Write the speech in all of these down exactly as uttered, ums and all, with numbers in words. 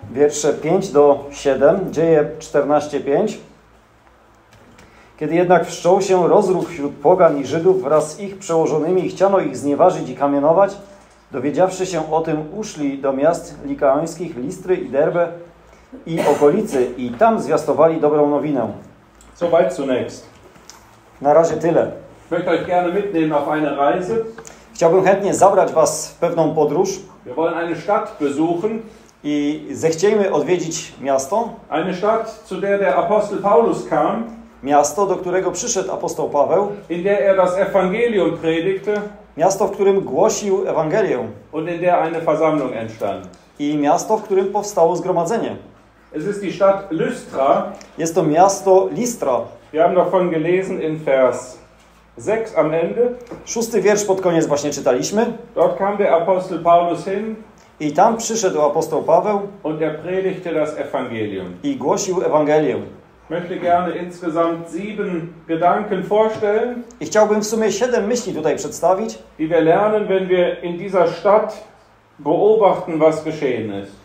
wiersze pięć do siedem, Dzieje czternaście pięć. Kiedy jednak wszczął się rozruch wśród pogan i Żydów wraz z ich przełożonymi i chciano ich znieważyć i kamienować, dowiedziawszy się o tym, uszli do miast likaońskich, Listry i Derbe i okolicy i tam zwiastowali dobrą nowinę. Soweit zunächst. Na razie tyle. Ich möchte euch gerne mitnehmen auf eine Reise. Chciałbym chętnie zabrać was w pewną podróż Wir wollen eine Stadt besuchen. i zechciejmy odwiedzić miasto, Eine Stadt, zu der der Apostel Paulus kam, miasto, do którego przyszedł apostoł Paweł, in der er das Evangelium predigte miasto, w którym głosił Ewangelię und in der eine Versammlung entstand. i miasto, w którym powstało zgromadzenie. Es ist die Stadt Lystra. Jest to miasto Listra. Wir haben davon gelesen in Vers sechs am Ende. Szósty wiersz pod koniec właśnie czytaliśmy. Dort kam der Apostel Paulus hin I tam przyszedł apostoł Paweł und er predigte das Evangelium. i głosił Ewangelię. Ich möchte gerne insgesamt sieben Gedanken vorstellen, I chciałbym w sumie siedem myśli tutaj przedstawić, die wir lernen, wenn wir in dieser Stadt beobachten, was geschehen ist.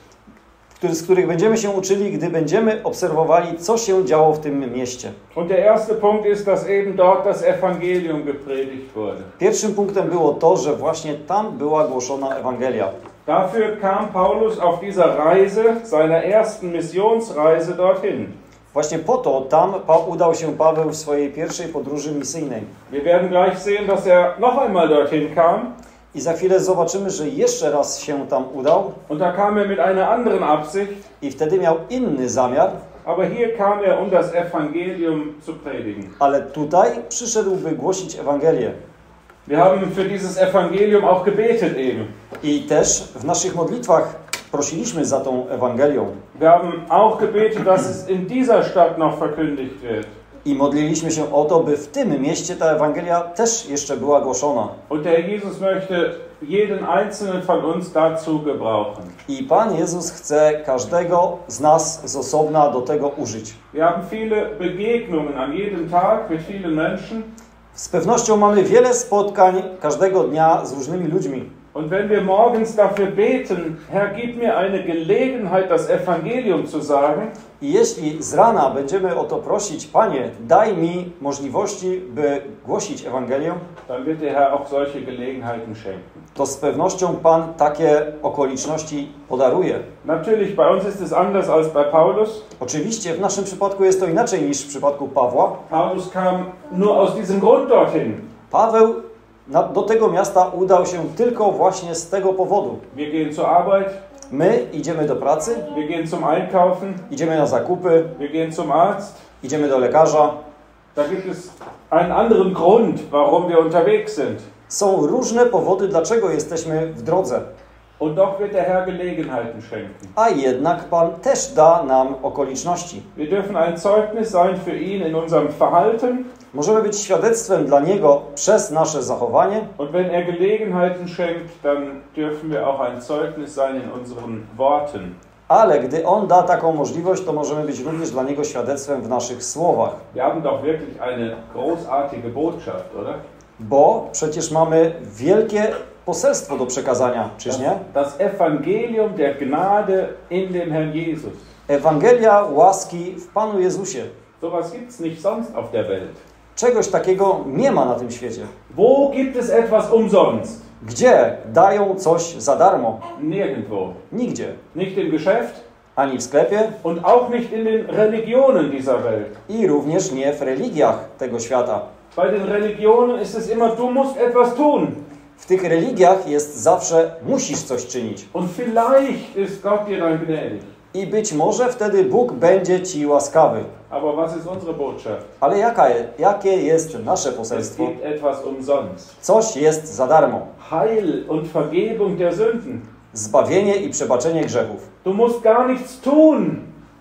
z których będziemy się uczyli, gdy będziemy obserwowali, co się działo w tym mieście. Und der erste Punkt ist, dass eben dort das Evangelium gepredigt wurde. Pierwszym punktem było to, że właśnie tam była głoszona Ewangelia. Dafür kam Paulus auf dieser Reise, seiner ersten Missionsreise dorthin. Właśnie po to tam pa- udał się Paweł w swojej pierwszej podróży misyjnej. Wir werden gleich sehen, dass er noch einmal dorthin kam. I za chwilę zobaczymy, że jeszcze raz się tam udał Und da kam er mit einer anderen Absicht. i wtedy miał inny zamiar, Aber hier kam er, um das Evangelium zu predigen. ale tutaj przyszedł, by głosić Ewangelię. Wir haben für dieses Evangelium auch gebetet eben. I też w naszych modlitwach prosiliśmy za tą Ewangelią. Wir haben auch gebetet, dass es in dieser Stadt noch verkündigt wird. I modliliśmy się o to, by w tym mieście ta Ewangelia też jeszcze była głoszona. Und der Jesus möchte jeden einzelnen von uns dazu gebrauchen. I Pan Jezus chce każdego z nas z osobna do tego użyć. Wir haben viele Begegnungen an jedem Tag mit vielen Menschen. Z pewnością mamy wiele spotkań każdego dnia z różnymi ludźmi. Und wenn wir morgens dafür beten, Herr, gib mir eine Gelegenheit, das Evangelium zu sagen, I jeśli z rana będziemy o to prosić, Panie, daj mi możliwości, by głosić Ewangelię, dann wird der Herr auch solche Gelegenheiten schenken. to z pewnością Pan takie okoliczności podaruje. Natürlich, bei uns ist es anders als bei Paulus. Oczywiście w naszym przypadku jest to inaczej niż w przypadku Pawła. Paulus kam nur aus diesem Grund dorthin. Paweł na, do tego miasta udał się tylko właśnie z tego powodu. Wir gehen zur Arbeit, My idziemy do pracy, wir gehen zum Einkaufen, idziemy na zakupy, wir gehen zum Arzt. idziemy do lekarza. Da gibt es einen anderen Grund, warum wir unterwegs sind. Są różne powody, dlaczego jesteśmy w drodze. Und doch wird der Herr Gelegenheiten schenken. A jednak Pan też da nam okoliczności. Wir dürfen ein Zeugnis sein für ihn in unserem Verhalten. Możemy być świadectwem dla Niego przez nasze zachowanie. Und wenn er Gelegenheiten schenkt, dann dürfen wir auch ein Zeugnis sein in unseren Worten. Ale gdy On da taką możliwość, to możemy być również dla Niego świadectwem w naszych słowach. Wir haben doch wirklich eine großartige Botschaft, oder? Bo przecież mamy wielkie poselstwo do przekazania, czyż nie? Das Evangelium der Gnade in dem Herrn Jesus. Ewangelia łaski w Panu Jezusie. Sowas gibt's nicht sonst auf der Welt. Czegoś takiego nie ma na tym świecie. Wo gibt es etwas umsonst? Gdzie dają coś za darmo? Nirgendwo. Nigdzie. Nicht im Geschäft Ani w sklepie und auch nicht in den Religionen dieser Welt. i również nie w religiach tego świata. Bei den Religionen ist es immer, du musst etwas tun. W tych religiach jest zawsze musisz coś czynić. Und vielleicht ist Gott dir dann gnädig. I być może wtedy Bóg będzie ci łaskawy. Aber was ist unsere Botschaft? Ale jaka, jakie jest nasze Es poselstwo? gibt etwas umsonst. Coś jest za darmo. Heil und Vergebung der Sünden. Zbawienie i przebaczenie grzechów. Du musst gar nichts tun.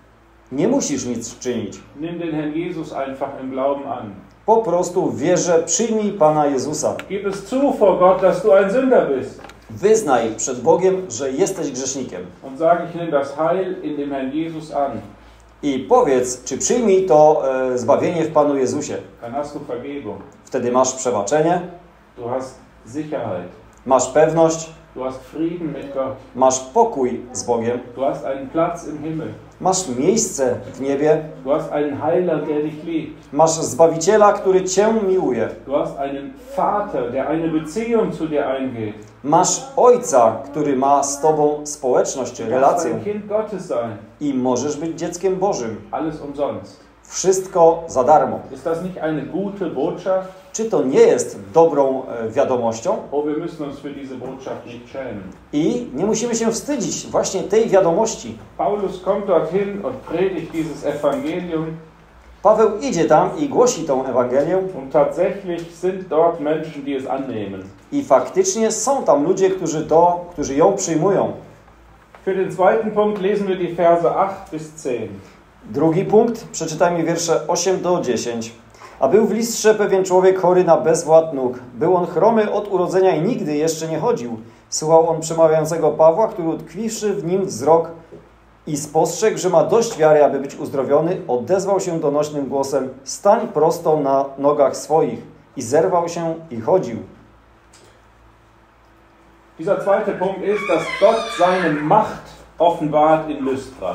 Nie musisz nic czynić. Nimm den Herrn Jesus einfach im Glauben an. Po prostu w wierze przyjmij Pana Jezusa. Gib es zu vor Gott, dass du ein Sünder bist. Wyznaj przed Bogiem, że jesteś grzesznikiem. Und sag, ich nehme das Heil in dem Herrn Jesus an. I powiedz, czy przyjmij to e, zbawienie w Panu Jezusie. Dann hast du Vergebung. Wtedy masz przebaczenie, Du hast Sicherheit. masz pewność, Du hast Frieden mit Gott. Masz pokój z Bogiem. Du hast einen Platz im Himmel. Masz miejsce w niebie. Du hast einen Heiler, der dich liebt. Masz Zbawiciela, który Cię miłuje. Du hast einen Vater, der eine Beziehung zu dir eingeht. Masz Ojca, który ma z Tobą społeczność, Du darfst relację. ein Kind Gottes sein. I możesz być dzieckiem Bożym. Alles umsonst. Wszystko za darmo. Ist das nicht eine gute Botschaft? Czy to nie jest dobrą e, wiadomością? Oh, wir müssen uns für diese Botschaft nicht schämen. I nie musimy się wstydzić właśnie tej wiadomości. Paulus kommt dorthin und predigt dieses Evangelium. Paweł idzie tam i głosi tą Ewangelię Und tatsächlich sind dort Menschen, die es annehmen. i faktycznie są tam ludzie, którzy to, którzy ją przyjmują. Für den zweiten Punkt lesen wir die Verse acht bis zehn. Drugi punkt, przeczytajmy wiersze osiem do dziesięć. A był w Listrze pewien człowiek chory na bezwład nóg. Był on chromy od urodzenia i nigdy jeszcze nie chodził. Słuchał on przemawiającego Pawła, który utkwiwszy w nim wzrok i spostrzegł, że ma dość wiary, aby być uzdrowiony, odezwał się donośnym głosem: stań prosto na nogach swoich. I zerwał się i chodził. Dieser zweite Punkt ist, dass Gott seine Macht offenbart in Lystra.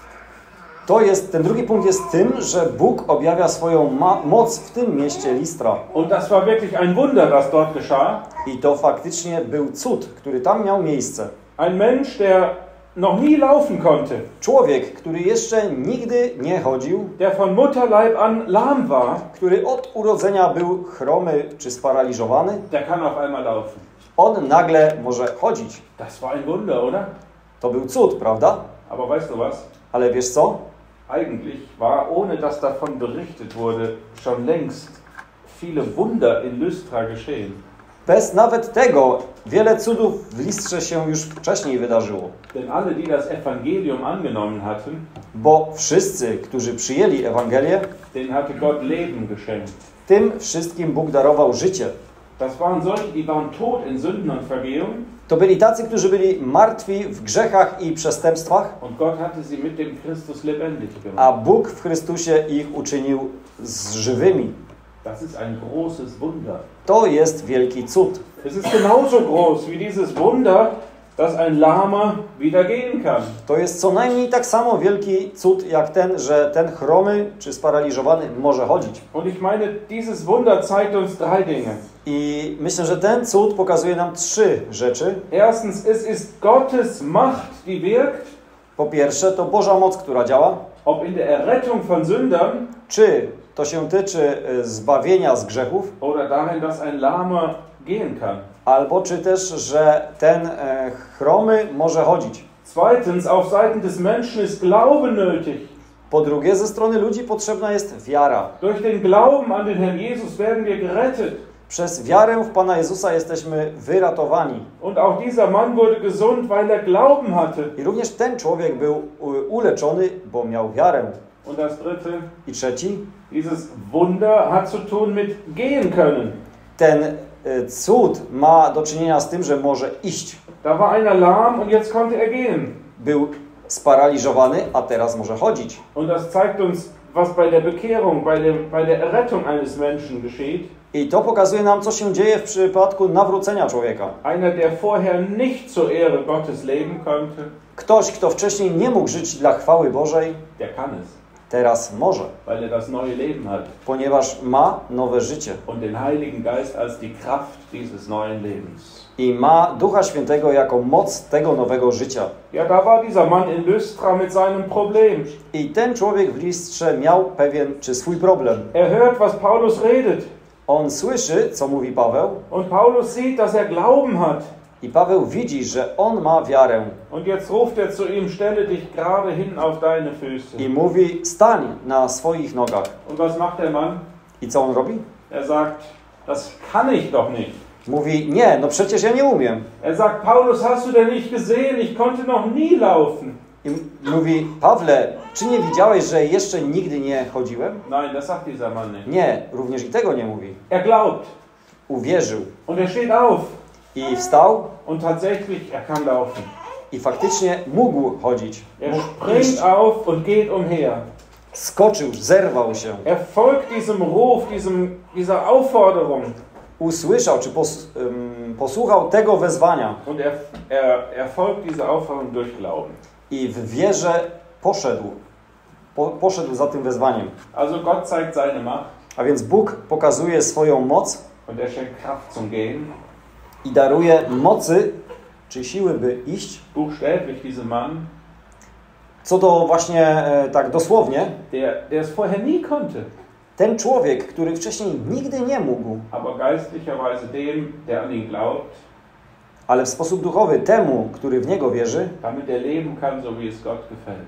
To jest, ten drugi punkt jest tym, że Bóg objawia swoją ma- moc w tym mieście Listra. Und das war wirklich ein Wunder, was dort geschah. I to faktycznie był cud, który tam miał miejsce. Ein Mensch, der noch nie laufen konnte, Człowiek, który jeszcze nigdy nie chodził, der von Mutterleib an lahm war, który od urodzenia był chromy czy sparaliżowany, der kann auf einmal laufen. on nagle może chodzić. Das war ein Wunder, oder? To był cud, prawda? Aber weißt du was? Ale wiesz co? Eigentlich war, ohne dass davon berichtet wurde, schon längst viele Wunder in Lystra geschehen. Bez nawet tego wiele cudów w Listrze się już wcześniej wydarzyło. Denn alle, die das Evangelium angenommen hatten, Bo wszyscy, którzy przyjęli Ewangelię, denen hatte Gott Leben geschenkt. tym wszystkim Bóg darował życie. Das waren solche, die waren tot in Sünden und Vergehung. To byli tacy, którzy byli martwi w grzechach i przestępstwach, Und Gott hatte sie mit dem Christus lebendig a gemacht. Bóg w Chrystusie ich uczynił z żywymi. Das ist ein großes Wunder. To jest wielki cud. Es ist genauso groß wie dieses Wunder, dass ein Lahmer wieder gehen kann. To jest co najmniej tak samo wielki cud jak ten, że ten chromy czy sparaliżowany może chodzić. Und ich meine, dieses Wunder zeigt uns drei Dinge. I myślę, że ten cud pokazuje nam trzy rzeczy. Erstens, es ist Gottes Macht, die wirkt, Po pierwsze, to Boża moc, która działa. ob in der Errettung von Sündern Czy to się tyczy e, zbawienia z grzechów, oder darin, dass ein Lahmer gehen kann. albo czy też, że ten e, chromy może chodzić. Zweitens, auf Seiten des Menschen ist Glaube nötig. Po drugie, ze strony ludzi potrzebna jest wiara. Durch den Glauben an den Herrn Jesus werden wir gerettet. Przez wiarę w Pana Jezusa jesteśmy wyratowani. Und auch dieser Mann wurde gesund, weil er Glauben hatte. I również ten człowiek był u- uleczony, bo miał wiarę. Und das dritte, I trzeci, dieses Wunder hat zu tun mit gehen können. ten e, cud ma do czynienia z tym, że może iść. Da war einer lahm und jetzt konnte er gehen. Był sparaliżowany, a teraz może chodzić. Und das zeigt uns, was bei der Bekehrung, bei, dem, bei der Errettung eines Menschen geschieht. I to pokazuje nam, co się dzieje w przypadku nawrócenia człowieka. Einer, der vorher nicht zur Ehre Gottes leben konnte, Ktoś, kto wcześniej nie mógł żyć dla chwały Bożej, der kann es, teraz może, weil er das neue Leben hat ponieważ ma nowe życie und den Heiligen Geist als die Kraft dieses neuen Lebens. i ma Ducha Świętego jako moc tego nowego życia. Ja, da war dieser Mann in Lystra mit seinem Problem. I ten człowiek w Listrze miał pewien czy swój problem. Er hört, was Paulus redet. On słyszy, co mówi Paweł, Und Paulus sieht, dass er Glauben hat. i Paweł widzi, że on ma wiarę Und jetzt ruft er zu ihm, stelle dich gerade hin auf deine Füße. i mówi: stań na swoich nogach. Und was macht der Mann? I co on robi? Er sagt, das kann ich doch nicht. Mówi: nie, no przecież ja nie umiem. Er sagt, Paulus, hast du denn nicht gesehen? Ich konnte noch nie laufen. I mówi: Pawle, czy nie widziałeś, że jeszcze nigdy nie chodziłem? Nein, das sagt dieser Mann nicht. Nie, również i tego nie mówi. Er glaubt. Uwierzył Und er steht auf. i wstał Und tatsächlich, er kann laufen. i faktycznie mógł chodzić. Er Mógł springt iść. auf und geht umher. Skoczył, zerwał się. Er folgt diesem Ruf, diesem, dieser Aufforderung. Usłyszał, czy pos, um, posłuchał tego wezwania und er, er, er folgt dieser Aufforderung durch Glauben. i w wierze poszedł, po, poszedł za tym wezwaniem. Also Gott zeigt seine Macht A więc Bóg pokazuje swoją moc und er schenkt Kraft zum Gehen. i daruje mocy, czy siły, by iść. Buchstäblich dieser Mann, Co do właśnie e, tak dosłownie, der, der es vorher nie konnte, ten człowiek, który wcześniej nigdy nie mógł, aber geistlicherweise dem, der an ihn glaubt, ale w sposób duchowy temu, który w Niego wierzy, damit er leben kann, so wie es Gott gefällt.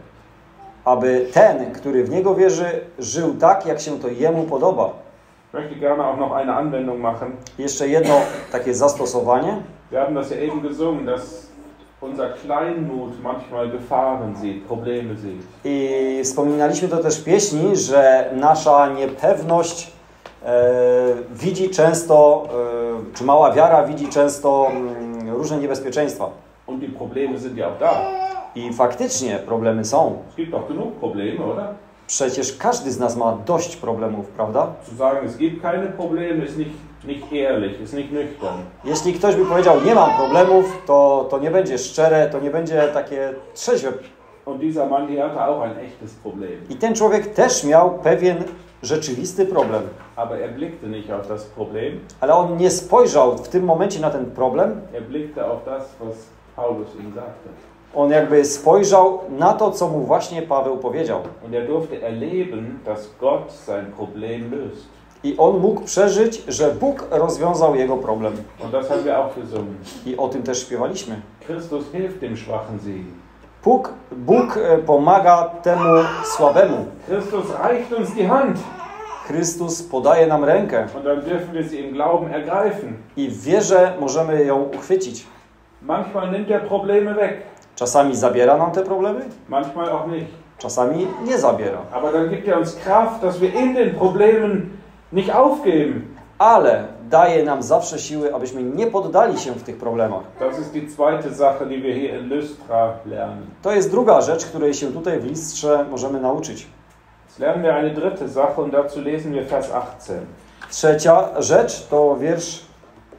aby ten, który w Niego wierzy, żył tak, jak się to Jemu podoba. Ich möchte gerne auch noch eine Anwendung machen. Jeszcze jedno takie zastosowanie. Wir haben das ja eben gesungen, dass unser Kleinmut manchmal Gefahren sieht, Probleme sieht. I wspominaliśmy to też w pieśni, że nasza niepewność e, widzi często, e, czy mała wiara widzi często mm, różne niebezpieczeństwa. Und die Probleme sind ja auch da. I faktycznie problemy są. Es gibt doch genug Probleme, oder? Przecież każdy z nas ma dość problemów, prawda? Zu sagen, es gibt keine Probleme, ist nicht, nicht ehrlich, ist nicht nüchtern. Jeśli ktoś by powiedział, nie mam problemów, to, to nie będzie szczere, to nie będzie takie trzeźwe. Und dieser Mann, der hatte auch ein echtes Problem. I ten człowiek też miał pewien rzeczywisty problem. Aber er blickte nicht auf das Problem, Ale on nie spojrzał w tym momencie na ten problem. er blickte auf das, was Paulus ihm sagte. On jakby spojrzał na to, co mu właśnie Paweł powiedział. Und er durfte erleben, dass Gott sein Problem löst. I on mógł przeżyć, że Bóg rozwiązał jego problem. Und das haben wir auch gesungen. I o tym też śpiewaliśmy. Christus hilft dem schwachen Segen. Bóg, Bóg pomaga temu słabemu. Christus reicht uns die Hand. Chrystus podaje nam rękę. Und dann dürfen wir sie im Glauben ergreifen. I w wierze możemy ją uchwycić. Manchmal nimmt er Probleme weg. Czasami zabiera nam te problemy, Manchmal auch nicht. czasami nie zabiera. Aber dann gibt er uns Kraft, dass wir in den Problemen nicht aufgeben. Ale daje nam zawsze siły, abyśmy nie poddali się w tych problemach. Das ist die zweite Sache, die wir hier in Lystra lernen. To jest druga rzecz, której się tutaj w Listrze możemy nauczyć. Jetzt lernen wir eine dritte Sache und dazu lesen wir Vers achtzehn. Trzecia rzecz to wiersz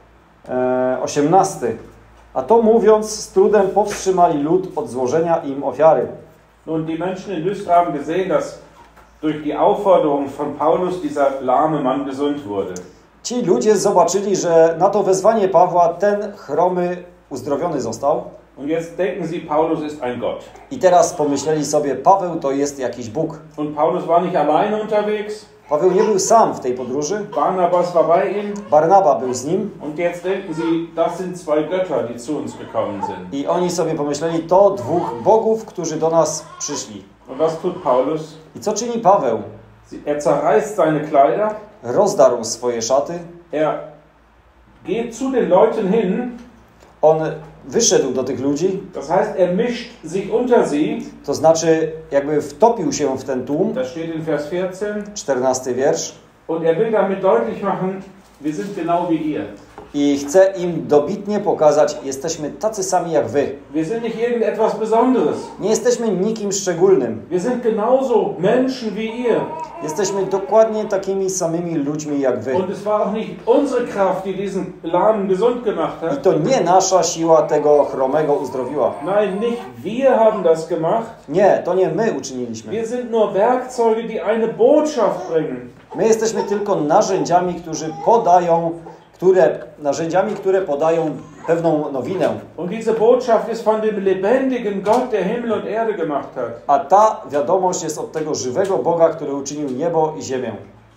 e, osiemnasty. A to mówiąc, z trudem powstrzymali lud od złożenia im ofiary. Nun, die Menschen in Lystra haben gesehen, dass durch die Aufforderung von Paulus dieser lahme Mann gesund wurde. Ci ludzie zobaczyli, że na to wezwanie Pawła ten chromy uzdrowiony został. Und jetzt denken sie, Paulus ist ein Gott. I teraz pomyśleli sobie, Paweł to jest jakiś Bóg. Und Paulus war nicht alleine unterwegs. Paweł nie był sam w tej podróży. Barnabas war bei ihm. Barnaba był z nim. Und jetzt denken sie, das sind zwei Götter, die zu uns gekommen sind. I oni sobie pomyśleli, to dwóch bogów, którzy do nas przyszli. Und was tut Paulus? I co czyni Paweł? Er zerreißt seine Kleider. Rozdarł swoje szaty. Er geht zu den Leuten hin. On wyszedł do tych ludzi. Das heißt, er mischt sich unter sie. To znaczy, jakby wtopił się w ten tłum. Das steht in Vers vierzehn. czternasty wiersz. Und er will damit deutlich machen, wir sind genau wie ihr. I chce im dobitnie pokazać, jesteśmy tacy sami jak wy. Wir sind nicht irgendetwas Besonderes. Nie jesteśmy nikim szczególnym. Wir sind genauso Menschen wie ihr. Jesteśmy dokładnie takimi samymi ludźmi jak wy. Und es war auch nicht unsere Kraft, die diesen Lahmen gesund gemacht I hat. to nie nasza siła tego chromego uzdrowiła. Nein, nicht wir haben das gemacht. Nie, to nie my uczyniliśmy. Wir sind nur Werkzeuge, die eine Botschaft bringen. My jesteśmy tylko narzędziami, którzy podają, które, narzędziami, które podają pewną nowinę. Und diese Botschaft ist von dem lebendigen Gott, der Himmel und Erde gemacht hat. A ta wiadomość jest od tego żywego Boga, który uczynił niebo i ziemię.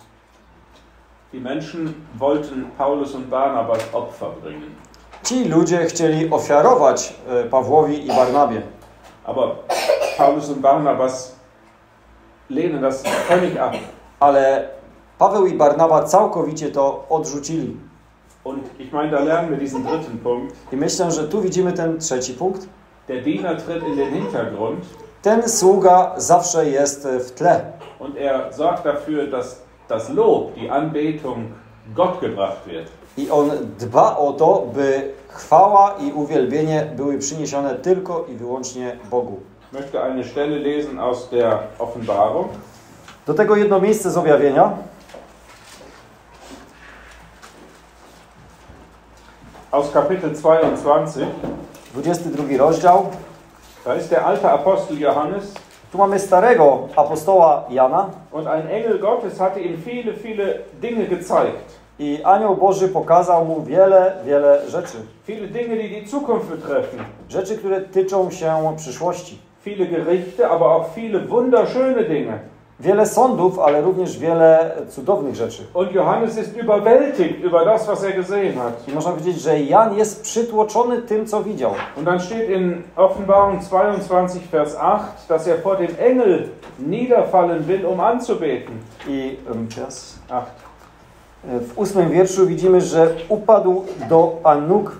Die Menschen wollten Paulus und Barnabas Opfer bringen. Ci ludzie chcieli ofiarować Pawłowi i Barnabie. Aber Paulus und Barnabas lehnen das völlig ab. Ale Paweł i Barnaba całkowicie to odrzucili. Und ich meine, da lernen wir diesen dritten Punkt. I myślę, że tu widzimy ten trzeci punkt. Der Diener tritt in den Hintergrund. Ten sługa zawsze jest w tle. Und er sorgt dafür, dass das Lob, die Anbetung Gott gebracht wird. I on dba o to, by chwała i uwielbienie były przyniesione tylko i wyłącznie Bogu. Ich möchte eine Stelle lesen aus der Offenbarung. Do tego jedno miejsce z objawienia. aus Kapitel zweiundzwanzig. dwudziesty drugi rozdział. Da ist der alte Apostel Johannes. Tu mamy starego apostoła Jana. Und ein Engel Gottes hatte ihm viele, viele Dinge gezeigt. I anioł Boży pokazał mu wiele, wiele rzeczy. Viele Dinge, die die Zukunft betreffen. Rzeczy, które tyczą się przyszłości. Viele Gerichte, aber auch viele wunderschöne Dinge. Wiele sądów, ale również wiele cudownych rzeczy. Und Johannes ist überwältigt über das, was er gesehen hat. I można powiedzieć, że Jan jest przytłoczony tym, co widział. Und dann steht in Offenbarung zweiundzwanzig, Vers acht, dass er vor dem Engel niederfallen will, um anzubeten. I um, teraz acht. w ósmym wierszu widzimy, że upadł do nóg.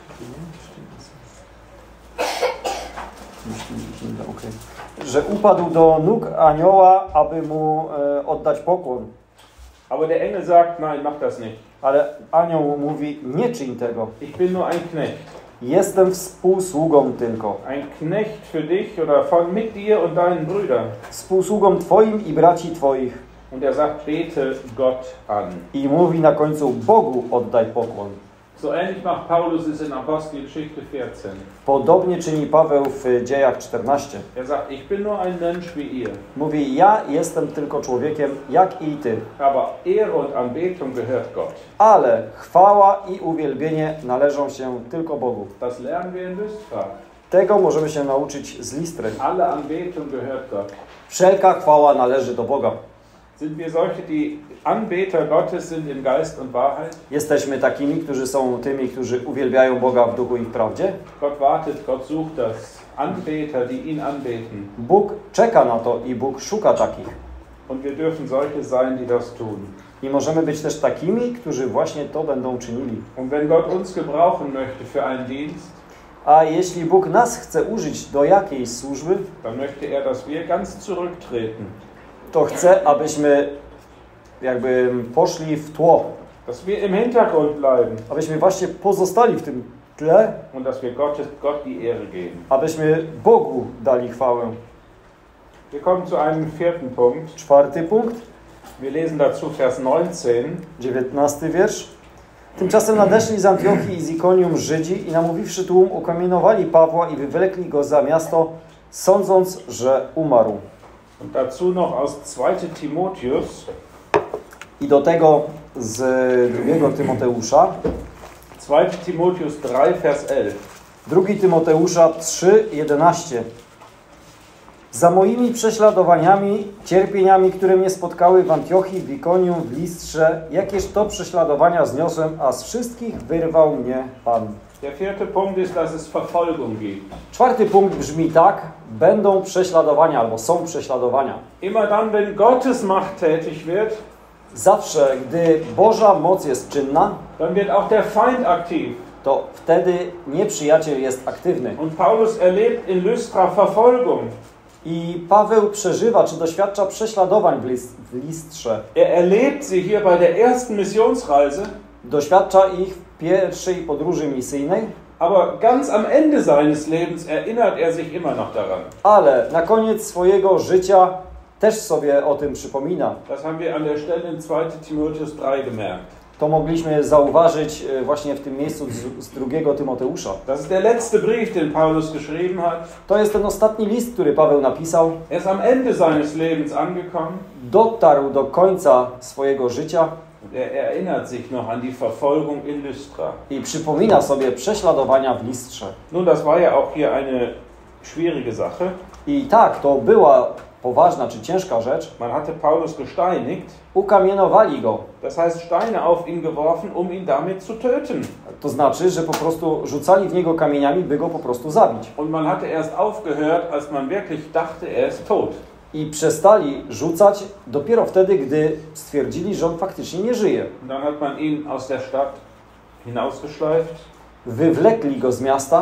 Że upadł do nóg anioła, aby mu e, oddać pokłon. Aber der Engel sagt, nein, mach das nicht. Ale anioł mówi, nie czyń tego. Ich bin nur ein Knecht. Jestem współsługą tylko. Ein Knecht für dich oder von mit dir und deinen Brüdern. Współsługą twoim i braci twoich. Und er sagt, bete Gott an. I mówi na końcu, Bogu oddaj pokłon. So ähnlich macht Paulus es in Apostelgeschichte vierzehn. Podobnie czyni Paweł w Dziejach czternaście. Er sagt, ich bin nur ein Mensch wie ihr. Mówi, ja jestem tylko człowiekiem, jak i ty. Aber Ehre und Anbetung gehört Gott. Ale chwała i uwielbienie należą się tylko Bogu. Das lernen wir in Lystra. Tego możemy się nauczyć z Listry. Alle Anbetung gehört Gott. Wszelka chwała należy do Boga. Sind wir solche, die Anbeter Gottes sind in Geist und Wahrheit? Jesteśmy takimi, którzy są tymi, którzy uwielbiają Boga w duchu i w prawdzie. Gott wartet, Gott sucht das. Anbeter, die ihn anbeten. Bóg czeka na to i Bóg szuka takich. Und wir dürfen solche sein, die das tun. I możemy być też takimi, którzy właśnie to będą czynili. Und wenn Gott uns gebrauchen möchte für einen Dienst, a jeśli Bóg nas chce użyć do jakiejś służby, dann möchte er, dass wir ganz zurücktreten. To chce, abyśmy jakby poszli w tło. Dass wir im Hintergrund bleiben. Abyśmy właśnie pozostali w tym tle. Und dass wir Gottes, Gott die Ehre geben. Abyśmy Bogu dali chwałę. Wir kommen zu einem vierten Punkt. Czwarty punkt. Wir lesen dazu Vers neunzehn. dziewiętnasty wiersz. Tymczasem nadeszli z Antiochii i z Ikonium Żydzi i namówiwszy tłum ukamienowali Pawła i wywlekli go za miasto, sądząc, że umarł. Und dazu noch aus zweiter Timotheus. I do tego z drugiego Tymoteusza. zweiter Timotheus drei, Vers elf. drugi Tymoteusza trzy, jedenaście. Za moimi prześladowaniami, cierpieniami, które mnie spotkały w Antiochii, w Ikonium, w Listrze, jakież to prześladowania zniosłem, a z wszystkich wyrwał mnie Pan. Der vierte Punkt ist, dass es Verfolgung gibt. Czwarty punkt brzmi tak: będą prześladowania albo są prześladowania. Immer dann, wenn Gottes Macht tätig wird, zawsze, gdy Boża moc jest czynna, dann wird auch der Feind aktiv. To wtedy nieprzyjaciel jest aktywny. Und Paulus erlebt in Lystra Verfolgung. I Paweł przeżywa, czy doświadcza prześladowań w, list, w Listrze. Er erlebt sie hier bei der ersten Missionsreise. Doświadcza ich w pierwszej podróży misyjnej. Aber ganz am Ende seines Lebens erinnert er sich immer noch daran. Ale na koniec swojego życia też sobie o tym przypomina. Das haben wir an der Stelle in zweiter Timotheus drei gemerkt. To mogliśmy zauważyć właśnie w tym miejscu z, z drugiego Tymoteusza. Das ist der letzte Brief, den Paulus geschrieben hat. To jest ten ostatni list, który Paweł napisał. Er ist am Ende seines Lebens angekommen. Dotarł do końca swojego życia. Er erinnert sich noch an die Verfolgung in Lystra. I przypomina sobie prześladowania w Listrze. Nun, das war ja auch hier eine schwierige Sache. I tak, to była poważna czy ciężka rzecz. Man hatte Paulus gesteinigt. Ukamienowali go. Das heißt, Steine auf ihn geworfen, um ihn damit zu töten. To znaczy, że po prostu rzucali w niego kamieniami, by go po prostu zabić. Und man hatte erst aufgehört, als man wirklich dachte, er ist tot. I przestali rzucać dopiero wtedy, gdy stwierdzili, że on faktycznie nie żyje. Und dann hat man ihn aus der Stadt hinausgeschleift. Wywlekli go z miasta.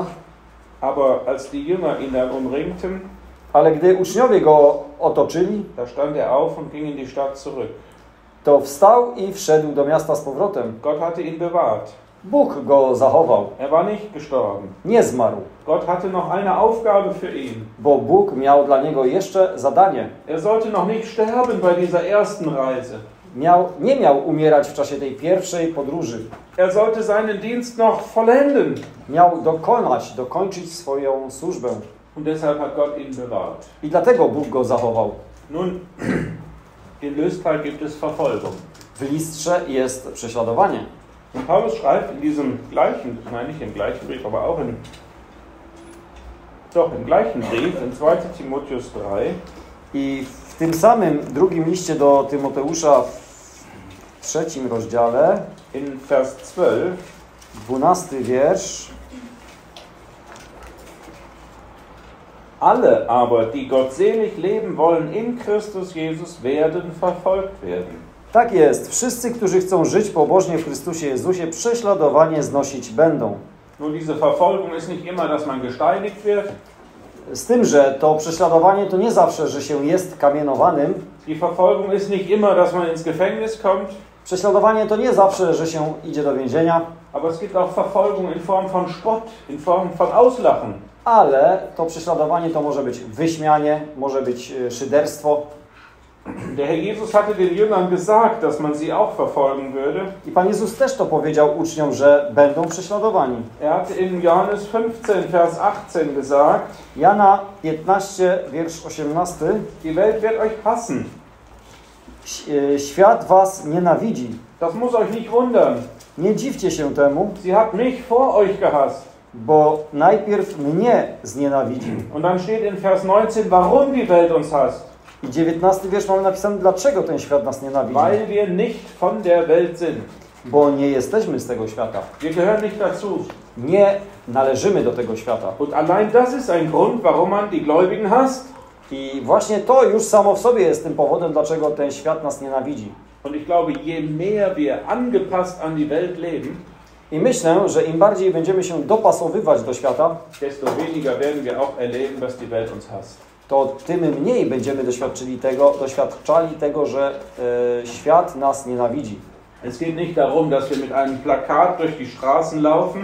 Aber als die Jünger ihn dann umringten, ale gdy uczniowie go otoczyli, da stand er auf und ging in die Stadt zurück. To wstał i wszedł do miasta z powrotem. Gott hatte ihn bewahrt. Bóg go zachował. Er war nicht gestorben. Nie zmarł. Gott hatte noch eine Aufgabe für ihn. Bo Bóg miał dla niego jeszcze zadanie. Er sollte noch nicht sterben bei dieser ersten Reise. miał, nie miał umierać w czasie tej pierwszej podróży. Er sollte seinen Dienst noch vollenden. Miał dokonać, dokończyć swoją służbę. Und deshalb hat Gott ihn bewahrt. I dlatego Bóg go zachował. Nun, in Lystra gibt es Verfolgung. W Listrze jest prześladowanie. Und Paulus schreibt in diesem gleichen, nein, nicht im gleichen Brief, aber auch in, doch im gleichen Brief, in zweiter Timotheus drei. I w tym samym drugim liście do Tymoteusza w trzecim rozdziale, in Vers zwölf, dwunasty wiersz. Alle aber, die gottselig leben wollen in Christus Jesus, werden verfolgt werden. Tak jest. Wszyscy, którzy chcą żyć pobożnie w Chrystusie Jezusie, prześladowanie znosić będą. Nun, diese Verfolgung ist nicht immer, dass man gesteinigt wird. Z tym, że to prześladowanie to nie zawsze, że się jest kamienowanym. Die Verfolgung ist nicht immer, dass man ins Gefängnis kommt. Prześladowanie to nie zawsze, że się idzie do więzienia. Aber es gibt auch Verfolgung in Form von Spott, in Form von Auslachen. Ale to prześladowanie to może być wyśmianie, może być szyderstwo. Der Herr Jesus hatte den Jüngern gesagt, dass man sie auch verfolgen würde. I Pan Jezus też to powiedział uczniom, że będą prześladowani. Er hatte in Johannes fünfzehn, Vers achtzehn gesagt, Jana piętnaście, wiersz osiemnasty. die Welt wird euch hassen. Świat was nienawidzi. Das muss euch nicht wundern. Nie dziwcie się temu, Sie hat mich vor euch gehasst. bo najpierw mnie znienawidził. Und dann steht in Vers neunzehn, warum die Welt uns hasst. I dziewiętnasty wiersz mamy napisane, dlaczego ten świat nas nienawidzi. Weil wir nicht von der Welt sind. Bo nie jesteśmy z tego świata. Wir gehören nicht dazu. Nie należymy do tego świata. Und allein das ist ein Grund, warum man die Gläubigen hasst. I właśnie to już samo w sobie jest tym powodem, dlaczego ten świat nas nienawidzi. Und ich glaube, je mehr wir angepasst an die Welt leben, I myślę, że im bardziej będziemy się dopasowywać do świata, desto weniger werden wir auch erleben, dass die Welt uns hasst. to tym mniej będziemy doświadczyli tego, doświadczali tego, że e, świat nas nienawidzi. Es geht nicht darum, dass wir mit einem Plakat durch die Straßen laufen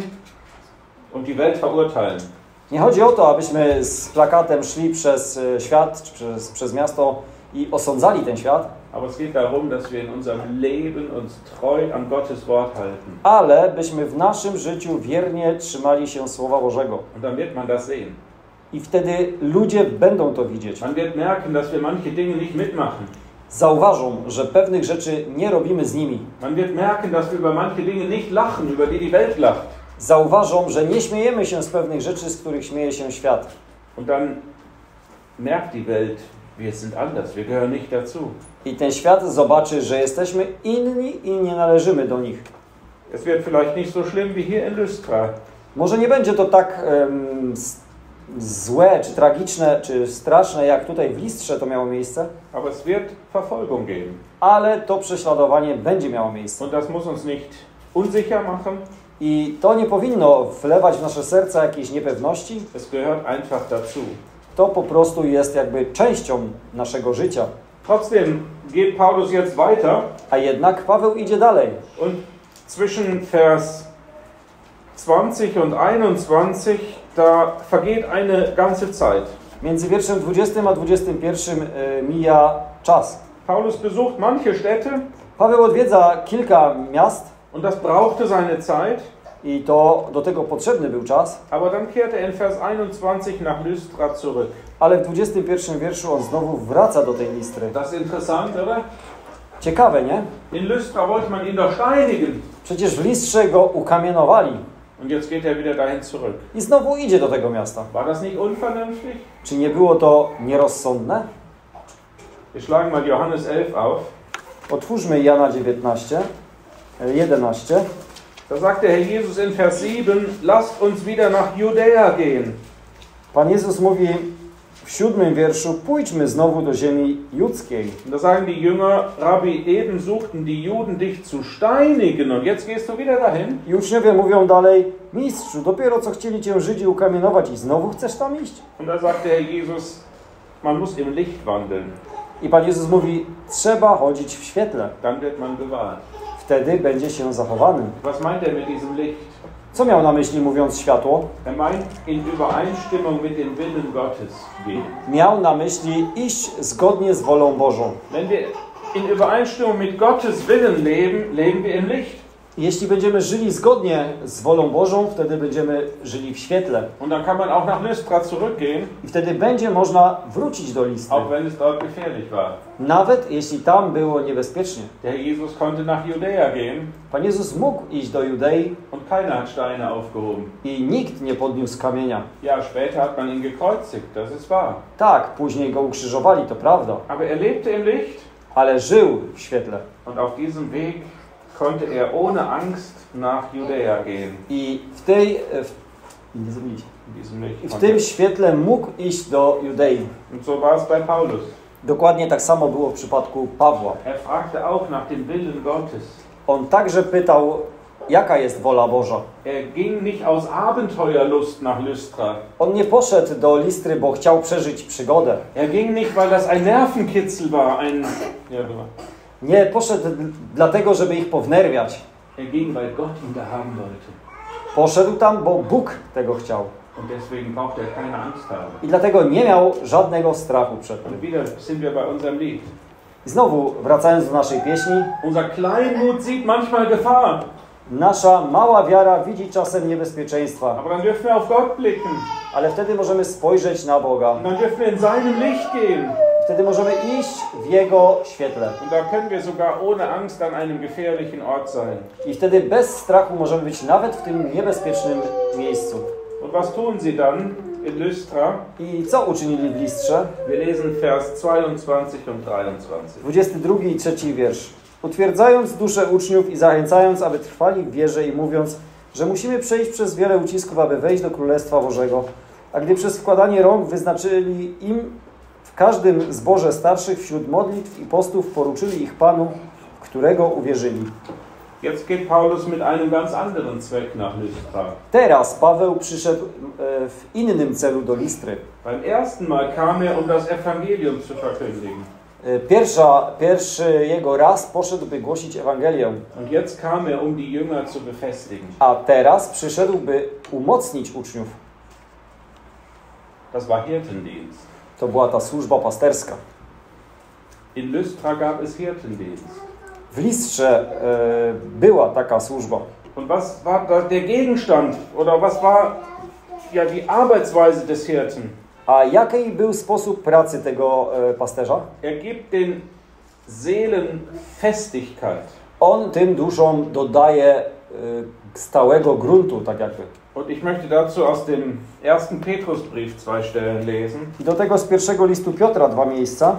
und die Welt verurteilen. Nie chodzi o to, abyśmy z plakatem szli przez świat, czy przez, przez miasto i osądzali ten świat, Aber es geht darum, dass wir in unserem Leben uns treu an Gottes Wort halten. ale byśmy w naszym życiu wiernie trzymali się Słowa Bożego. Und dann wird man das sehen. I wtedy ludzie będą to widzieć. Man wird merken, dass wir manche Dinge nicht mitmachen. Zauważą, że pewnych rzeczy nie robimy z nimi. Man wird merken, dass wir über manche Dinge nicht lachen, über die die Welt lacht. Zauważą, że nie śmiejemy się z pewnych rzeczy, z których śmieje się świat. Und dann merkt die Welt, wir sind anders, wir gehören nicht dazu. I ten świat zobaczy, że jesteśmy inni i nie należymy do nich. Es wird vielleicht nicht so schlimm wie hier in Lystra. Może nie będzie to tak um, złe, czy tragiczne, czy straszne, jak tutaj w Listrze to miało miejsce, Aber es wird Verfolgung geben. ale to prześladowanie będzie miało miejsce. Und das muss uns nicht unsicher machen. I to nie powinno wlewać w nasze serca jakiejś niepewności. Es gehört einfach dazu. To po prostu jest jakby częścią naszego życia. Trotzdem geht Paulus jetzt weiter. A jednak Paweł idzie dalej. Und zwischen Vers zwanzig und einundzwanzig, da vergeht eine ganze Zeit. Między wierszem dwudziestym a dwudziestym pierwszym y, mija czas. Paulus besucht manche Städte. Paweł odwiedza kilka miast. Und das brauchte seine Zeit. I to do tego potrzebny był czas. Aber dann kehrte er in Vers einundzwanzig nach Lystra zurück. Ale w dwudziestym pierwszym wierszu on znowu wraca do tej Listry. Das ist interessant, oder? Ciekawe, nie? In Lystra wollte man ihn doch steinigen. Przecież w Listrze go ukamienowali. Und jetzt geht er wieder dahin zurück. I znowu idzie do tego miasta. War das nicht unvernünftig? Czy nie było to nierozsądne? Wir schlagen mal Johannes elf auf. Otwórzmy Jana dziewiętnaście, jedenaście. Da sagt der Herr Jesus in Vers sieben, lasst uns wieder nach Judäa gehen. Pan Jezus mówi w siódmym wierszu, pójdźmy znowu do ziemi judzkiej. Und da sagen die Jünger, Rabbi, eben suchten die Juden dich zu steinigen und jetzt gehst du wieder dahin. I uczniowie mówią dalej, mistrzu, dopiero co chcieli cię Żydzi ukamienować i znowu chcesz tam iść? Und da sagt der Herr Jesus, man muss im Licht wandeln. I Pan Jezus mówi, trzeba chodzić w świetle. Dann wird man bewahrt. Wtedy będzie się zachowanym. Was meint er mit diesem Licht? Co miał na myśli mówiąc światło? Er meint, in Übereinstimmung mit dem Willen Gottes gehen. Miał na myśli iść zgodnie z wolą Bożą. Wenn wir in Übereinstimmung mit Gottes Willen leben, leben wir im Licht. Jeśli będziemy żyli zgodnie z wolą Bożą, wtedy będziemy żyli w świetle. Und dann kann man auch nach Lystra zurückgehen, I wtedy będzie można wrócić do Listry. auch wenn es dort gefährlich war. Nawet jeśli tam było niebezpiecznie. Der Herr Jesus konnte nach Judäa gehen Pan Jezus mógł iść do Judei und keiner hat Steine aufgehoben. i nikt nie podniósł kamienia. Ja, später hat man ihn gekreuzigt, das ist wahr. Tak, później go ukrzyżowali, to prawda. Aber er lebte im Licht Ale żył w świetle. und auf diesem Weg konnte er ohne Angst nach Judäa gehen. I w tej... W, nie zrobiliście. In diesem Licht. I w tym świetle mógł iść do Judei. Und so war es bei Paulus. Dokładnie tak samo było w przypadku Pawła. Er fragte auch nach dem Willen Gottes. On także pytał, jaka jest wola Boża. Er ging nicht aus Abenteuerlust nach Lystra. On nie poszedł do Listry, bo chciał przeżyć przygodę. Er ging nicht, weil das ein Nervenkitzel war, ein ja, Nie poszedł dlatego, żeby ich pownerwiać. er ging, weil Gott ihn da haben wollte. Poszedł tam, bo Bóg tego chciał. Und deswegen brauchte er keine Angst haben. I dlatego nie miał żadnego strachu przed tym. Und wieder sind wir bei unserem Lied. I znowu, wracając do naszej pieśni, Unser Kleinmut sieht manchmal Gefahr, nasza mała wiara widzi czasem niebezpieczeństwa, aber dann dürfen wir auf Gott blicken. ale wtedy możemy spojrzeć na Boga. Und dann dürfen wir in seinem Licht gehen. Wtedy możemy iść w Jego świetle. Und da können wir sogar ohne Angst an einem gefährlichen Ort sein. I wtedy bez strachu możemy być nawet w tym niebezpiecznym miejscu. Und was tun sie dann in Lystra? I co uczynili w Listrze? Wir lesen Vers zweiundzwanzig und dreiundzwanzig. dwudziesty drugi i trzeci wiersz. Utwierdzając duszę uczniów i zachęcając, aby trwali w wierze i mówiąc, że musimy przejść przez wiele ucisków, aby wejść do Królestwa Bożego. A gdy przez wkładanie rąk wyznaczyli im w każdym zborze starszych wśród modlitw i postów, poruczyli ich Panu, w którego uwierzyli. Jetzt geht Paulus mit einem ganz anderen Zweck nach Lystra. Teraz Paweł przyszedł e, w innym celu do Listry. Beim ersten Mal kam er, um das Evangelium zu verkündigen. E, Pierwsza, pierwszy jego raz poszedł, by głosić Ewangelię, Und jetzt kam er, um die Jünger zu befestigen. a teraz przyszedł, by umocnić uczniów. Das war Hirtendienst. To była ta służba pasterska. In Lystra gab es Hirtendienst. W Listrze e, była taka służba. Und was war da der Gegenstand oder was war ja die Arbeitsweise des Hirten? A jaki był sposób pracy tego e, pasterza? Er gibt den Seelen Festigkeit. On tym duszom dodaje e, stałego gruntu, tak jakby. Und ich möchte dazu aus dem ersten Petrusbrief zwei Stellen lesen. I do tego z pierwszego listu Piotra dwa miejsca.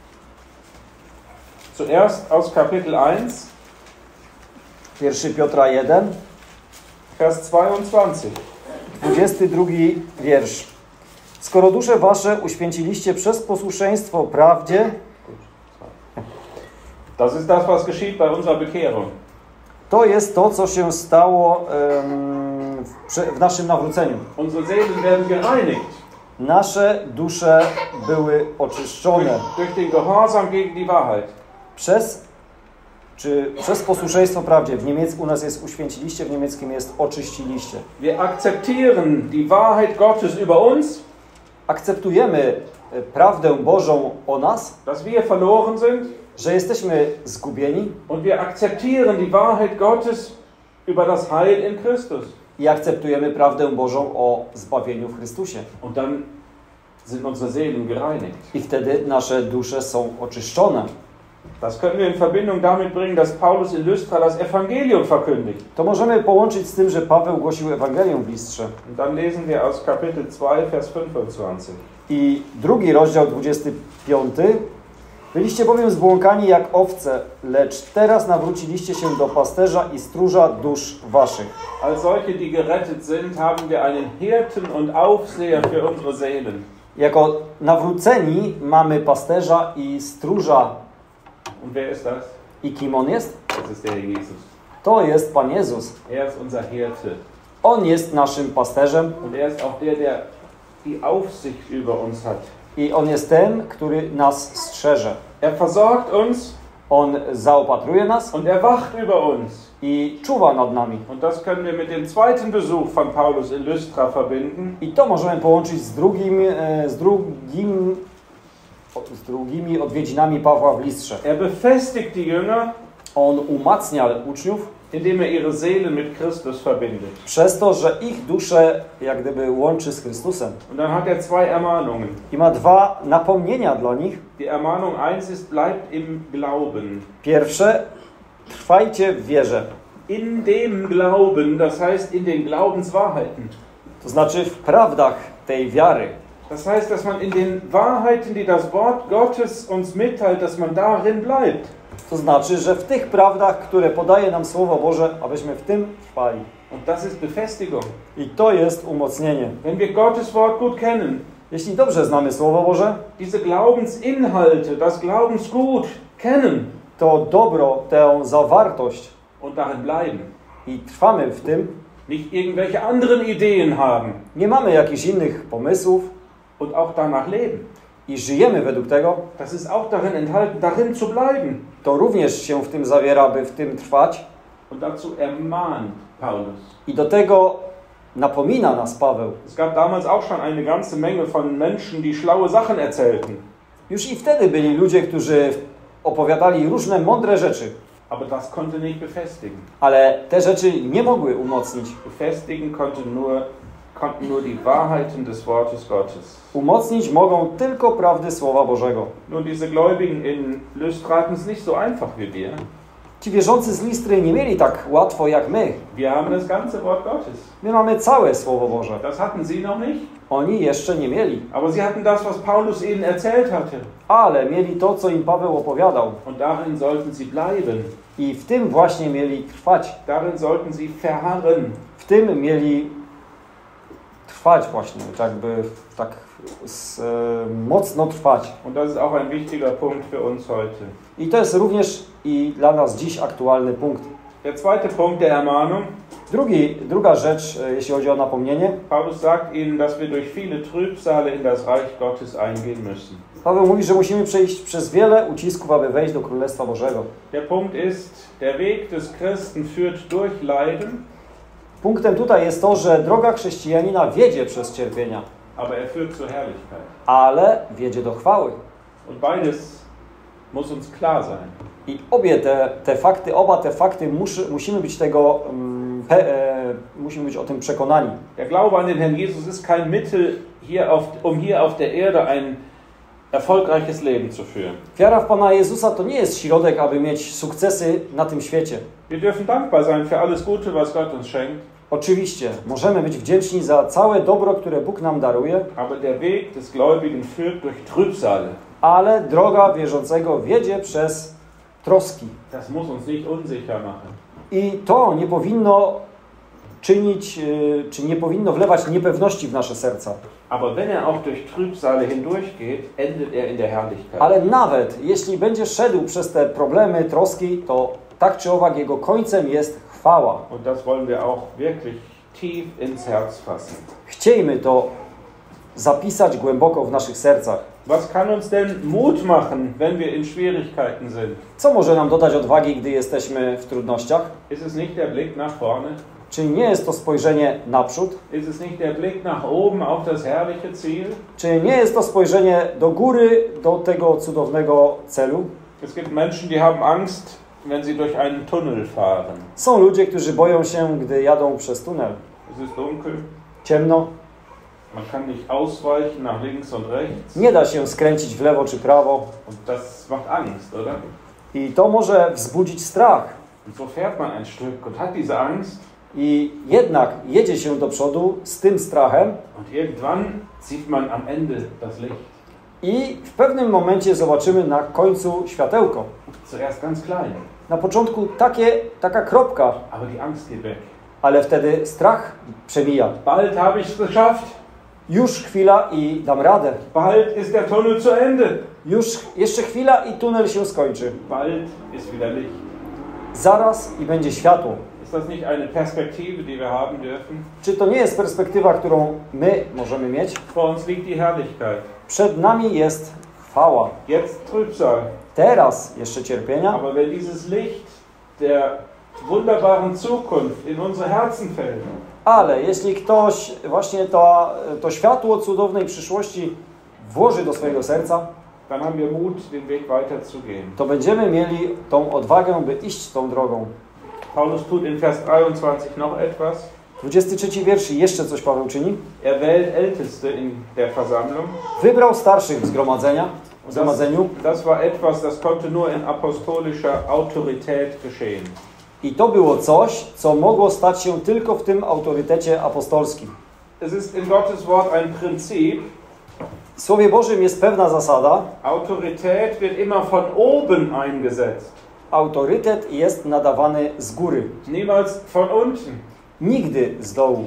Zuerst aus Kapitel eins, Pierwszy Piotra jeden, Vers zweiundzwanzig. dwudziesty drugi wiersz. Skoro dusze wasze uświęciliście przez posłuszeństwo prawdzie, Das ist das, was geschieht bei unserer Bekehrung. to jest to, co się stało em, w, prze- w naszym nawróceniu. Unsere Seelen werden gereinigt Nasze dusze były oczyszczone durch, durch den Gehorsam gegen die Wahrheit. przez, czy przez posłuszeństwo prawdzie. W niemiecku u nas jest uświęciliście, w niemieckim jest oczyściliście. Wir akzeptieren die Wahrheit Gottes über uns, Akceptujemy e, prawdę Bożą o nas, dass wir verloren sind, że jesteśmy zgubieni und wir akzeptieren die Wahrheit Gottes über das Heil in Christus. i akceptujemy prawdę Bożą o zbawieniu w Chrystusie. Und dann sind unsere Seelen gereinigt. I wtedy nasze dusze są oczyszczone. Das können wir in Verbindung damit bringen, dass Paulus in Lystra das Evangelium verkündigt. To możemy połączyć z tym, że Paweł głosił Ewangelię w Listrze. Und dann lesen wir aus Kapitel zwei, Vers fünfundzwanzig. I drugi rozdział, dwudziesty piąty. Byliście bowiem zbłąkani jak owce, lecz teraz nawróciliście się do pasterza i stróża dusz waszych. Als solche, die gerettet sind, haben wir einen Hirten und Aufseher für unsere Seelen. Jako nawróceni mamy pasterza i stróża. Und wer ist das? I kim on jest? Das ist der Herr Jesus. To jest Pan Jezus. Er ist unser Hirte. On jest naszym pasterzem Und er ist auch der, der die Aufsicht über uns hat. i On jest ten, który nas strzeże. Er versorgt uns On zaopatruje nas und er wacht über uns. i czuwa nad nami. Und das können wir mit dem zweiten Besuch von Paulus in Lystra verbinden. I to możemy połączyć z drugim, e, z drugim z drugimi odwiedzinami Pawła w Listrze. Er befestigt die Jünger, On umacnia uczniów indem er ihre Seelen mit Christus verbindet. przez to, że ich dusze jak gdyby łączy z Chrystusem. Und dann hat er zwei Ermahnungen. I ma dwa napomnienia dla nich. Die Ermahnung eins ist, bleibt im Glauben. Pierwsze, trwajcie w wierze. In dem Glauben, das heißt in den Glaubenswahrheiten. To znaczy w prawdach tej wiary. Das heißt, dass man in den Wahrheiten, die das Wort Gottes uns mitteilt, dass man darin bleibt. To znaczy, że w tych prawdach, które podaje nam Słowo Boże, abyśmy w tym trwali. Und das ist Befestigung. I to jest umocnienie. Wenn wir Gottes Wort gut kennen, Jeśli dobrze znamy Słowo Boże, diese Glaubensinhalte, das Glaubensgut kennen to dobro, tę zawartość und darin bleiben, i trwamy w tym, nicht irgendwelche anderen Ideen haben nie mamy jakichś innych pomysłów und auch danach leben. i żyjemy według tego, Das ist auch darin enthalten, darin zu bleiben. to również się w tym zawiera, by w tym trwać. Und dazu ermahnt Paulus. I do tego napomina nas Paweł. Es gab damals auch schon eine ganze Menge von Menschen, die schlaue Sachen erzählten. Już i wtedy byli ludzie, którzy opowiadali różne mądre rzeczy, Aber das konnte nicht befestigen. ale te rzeczy nie mogły umocnić. Befestigen konnte nur, konnten nur die Wahrheiten des Wortes Gottes. Umocnić mogą tylko prawdy Słowa Bożego. Nur diese Gläubigen in Lystra hatten es nicht so einfach wie wir. Ci wierzący z Listry nie mieli tak łatwo jak my. Wir haben das ganze Wort Gottes. My mamy całe Słowo Boże. Das hatten sie noch nicht. Oni jeszcze nie mieli. Aber sie hatten das, was Paulus ihnen erzählt hatte. Ale mieli to, co im Paweł opowiadał. Und darin sollten sie bleiben. I w tym właśnie mieli trwać. Darin sollten sie verharren. W tym mieli trwać właśnie, tak jakby tak z, e, mocno trwać. Und das ist auch ein wichtiger Punkt für uns heute. I to jest również i dla nas dziś aktualny punkt. Der zweite Punkt der Ermahnung. Drugi, druga rzecz, e, jeśli chodzi o napomnienie. Paulus sagt ihnen, dass wir durch viele Trübsale in das Reich Gottes eingehen müssen. Paweł mówi, że musimy przejść przez wiele ucisków, aby wejść do Królestwa Bożego. Der Punkt ist, der Weg des Christen führt durch Leiden, Punktem tutaj jest to, że droga chrześcijanina wiedzie przez cierpienia, aber er führt zur Herrlichkeit. ale wiedzie do chwały. Und beides muss uns klar sein. I obie te, te fakty, oba te fakty muszy, musimy być tego, um, pe, e, musimy być o tym przekonani. Der Glaube an den Herrn Jesus ist kein Mittel, hier auf, um hier auf der Erde ein erfolgreiches Leben zu führen. Wiara w Pana Jezusa to nie jest środek, aby mieć sukcesy na tym świecie. Wir dürfen dankbar sein für alles Gute, was Gott uns schenkt. Oczywiście, możemy być wdzięczni za całe dobro, które Bóg nam daruje, Aber der Weg des Gläubigen führt durch Trübsale. ale droga wierzącego wiedzie przez troski. Das muss uns nicht unsicher machen. I to nie powinno czynić, y, czy nie powinno wlewać niepewności w nasze serca. Aber wenn er auch durch Trübsale hindurchgeht, endet er in der Herrlichkeit. Ale nawet jeśli będzie szedł przez te problemy, troski, to tak czy owak jego końcem jest chwała. Und das wollen wir auch wirklich tief ins Herz fassen. Chciejmy to zapisać głęboko w naszych sercach. Was kann uns denn Mut machen, wenn wir in Schwierigkeiten sind? Co może nam dodać odwagi, gdy jesteśmy w trudnościach? Ist es nicht der Blick nach vorne? Czy nie jest to spojrzenie naprzód? Ist es nicht der Blick nach oben auf das herrliche Ziel? Czy nie jest to spojrzenie do góry, do tego cudownego celu? Es gibt Menschen, die haben Angst, wenn sie durch einen Tunnel fahren. Są ludzie, którzy boją się, gdy jadą przez tunel. Es ist dunkel, Ciemno, man kann nicht ausweichen nach links und rechts. nie da się skręcić w lewo czy prawo Und das macht Angst, oder? i to może wzbudzić strach. Und so fährt man ein Stück und hat diese Angst. I jednak jedzie się do przodu z tym strachem Und irgendwann sieht man am Ende das Licht. i w pewnym momencie zobaczymy na końcu światełko. Zuerst ganz klein, Na początku takie, taka kropka, aber die Angst geht weg. ale wtedy strach przemija. Bald habe ich es geschafft. Już chwila i dam radę. Bald ist der Tunnel zu Ende. Już jeszcze chwila i tunel się skończy. Bald ist wieder Licht. Zaraz i będzie światło. Ist das nicht eine Perspektive, die wir haben dürfen? Czy to nie jest perspektywa, którą my możemy mieć? Vor uns liegt die Herrlichkeit. Przed nami jest chwała. Jetzt Trübsal. Teraz jeszcze cierpienia, Aber wenn dieses Licht der wunderbaren Zukunft in unsere Herzen fällt, ale jeśli ktoś właśnie to, to światło cudownej przyszłości włoży do swojego serca, dann haben wir Mut, den Weg weiterzugehen. to będziemy mieli tą odwagę, by iść tą drogą. Paulus tut in Vers dreiundzwanzig noch etwas. dwudziesty trzeci wiersz, jeszcze coś Paweł czyni. Er wählt Älteste in der Versammlung. Wybrał starszych w zgromadzenia, w Das, zgromadzeniu das war etwas, das konnte nur in apostolischer Autorität geschehen. i to było coś, co mogło stać się tylko w tym autorytecie apostolskim. Es ist in Gottes Wort ein Prinzip. W Słowie Bożym jest pewna zasada. Autorität wird immer von oben eingesetzt. Autorytet jest nadawany z góry, Niemals von unten. nigdy z dołu.